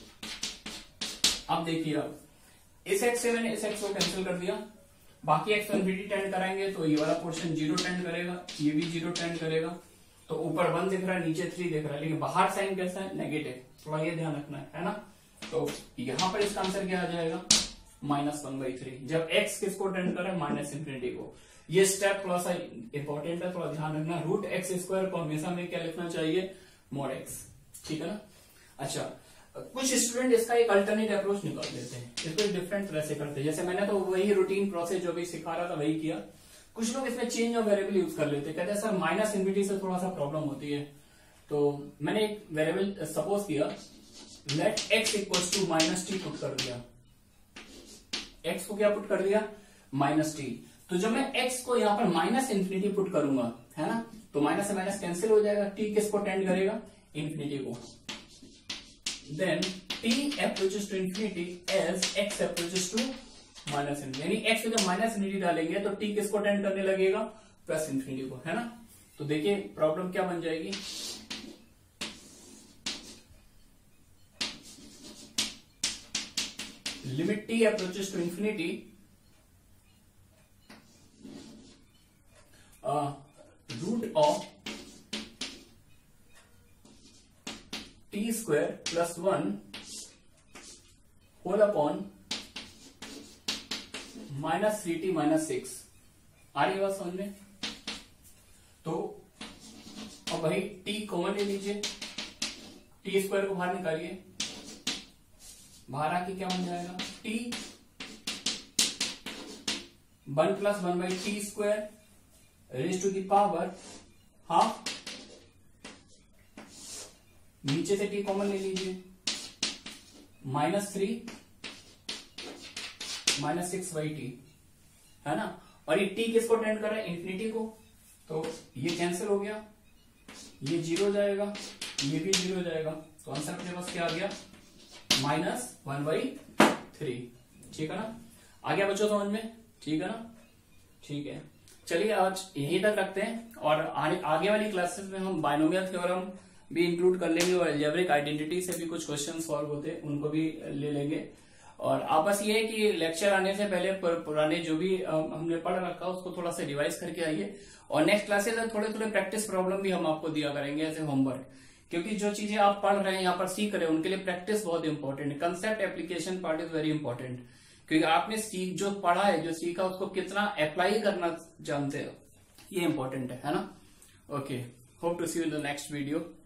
अब देखिए, अब इस x से मैंने इस x को कैंसिल कर दिया, बाकी एक्स इनफिनिटी टेंड कराएंगे तो ये वाला पोर्शन जीरो टेंड करेगा, ये भी जीरो टेंड करेगा। तो ऊपर वन दिख रहा है, नीचे थ्री दिख रहा है, लेकिन बाहर साइन कैसा है, नेगेटिव। थोड़ा ये ध्यान रखना है, है ना। तो यहां पर इसका आंसर क्या आ जाएगा, माइनस वन बाई थ्री। जब एक्स किसको टेंड करे, माइनस इनफिनिटी को। ये स्टेप थोड़ा सा इंपॉर्टेंट है, थोड़ा ध्यान रखना। रूट एक्स स्क्वायर को हमेशा में क्या लिखना चाहिए, मॉड एक्स। ठीक है ना। अच्छा, कुछ स्टूडेंट इसका एक अल्टरनेट अप्रोच निकाल देते हैं, इसको डिफरेंट तरह से करते हैं। जैसे मैंने तो वही रूटीन प्रोसेस जो भी सिखा रहा था वही किया। कुछ लोग इसमें चेंज ऑफ वेरिएबल यूज कर लेते हैं, कहते हैं सर माइनस इनफिनिटी से थोड़ा सा प्रॉब्लम होती है। तो मैंने एक वेरिएबल सपोज किया, let x equals to minus t put कर दिया। एक्स को क्या पुट कर दिया, माइनस टी। तो जब मैं एक्स को यहाँ पर माइनस इन्फिनिटी पुट करूंगा, है ना, तो माइनस से माइनस कैंसिल हो जाएगा। टी किसको टेंड करेगा, इन्फिनिटी को। Then t approaches to infinity as x approaches to minus infinity। यानी x में जब माइनस इन्फिनिटी डालेंगे तो t किसको टेंड करने लगेगा, प्लस इन्फिनिटी को, है ना। तो देखिए प्रॉब्लम क्या बन जाएगी, limit t approaches to infinity root of t square plus one whole upon minus three t minus six. आ रही बात समझ में। तो अब भाई टी कॉमन ले लीजिए, टी स्क्वायर को बाहर निकालिए, बाहर आके क्या बन जाएगा, t one plus one by t square raise to the power half. नीचे से टी कॉमन ले लीजिए, minus three minus six by t, है ना। और ये टी किसको टेंड कर रहा है, इन्फिनिटी को, तो ये कैंसिल हो गया, ये जीरो हो जाएगा, ये भी जीरो हो जाएगा, तो आंसर अपने पास क्या आ गया, माइनस वन बाई थ्री। ठीक है ना, आ गया बच्चों समझ में, ठीक है ना। ठीक है, चलिए आज यहीं तक रखते हैं, और आगे, आगे वाली क्लासेस में हम बाइनोमियल थ्योरम भी इंक्लूड कर लेंगे, और अलजेब्रिक आइडेंटिटी से भी कुछ क्वेश्चन सॉल्व होते हैं उनको भी ले लेंगे। और आप बस ये है कि लेक्चर आने से पहले पुराने जो भी हमने पढ़ रखा उसको थोड़ा सा रिवाइज करके आइए, और नेक्स्ट क्लासेस में थोड़े थोड़े प्रैक्टिस प्रॉब्लम भी हम आपको दिया करेंगे एज ए होमवर्क, क्योंकि जो चीजें आप पढ़ रहे हैं यहाँ पर सीख रहे हैं उनके लिए प्रैक्टिस बहुत इंपॉर्टेंट है। Concept application part is very important, क्योंकि आपने सीख जो पढ़ा है, जो सीखा, उसको कितना अप्लाई करना जानते हो, ये इंपॉर्टेंट है, है ना। Okay, hope to see you in the next video.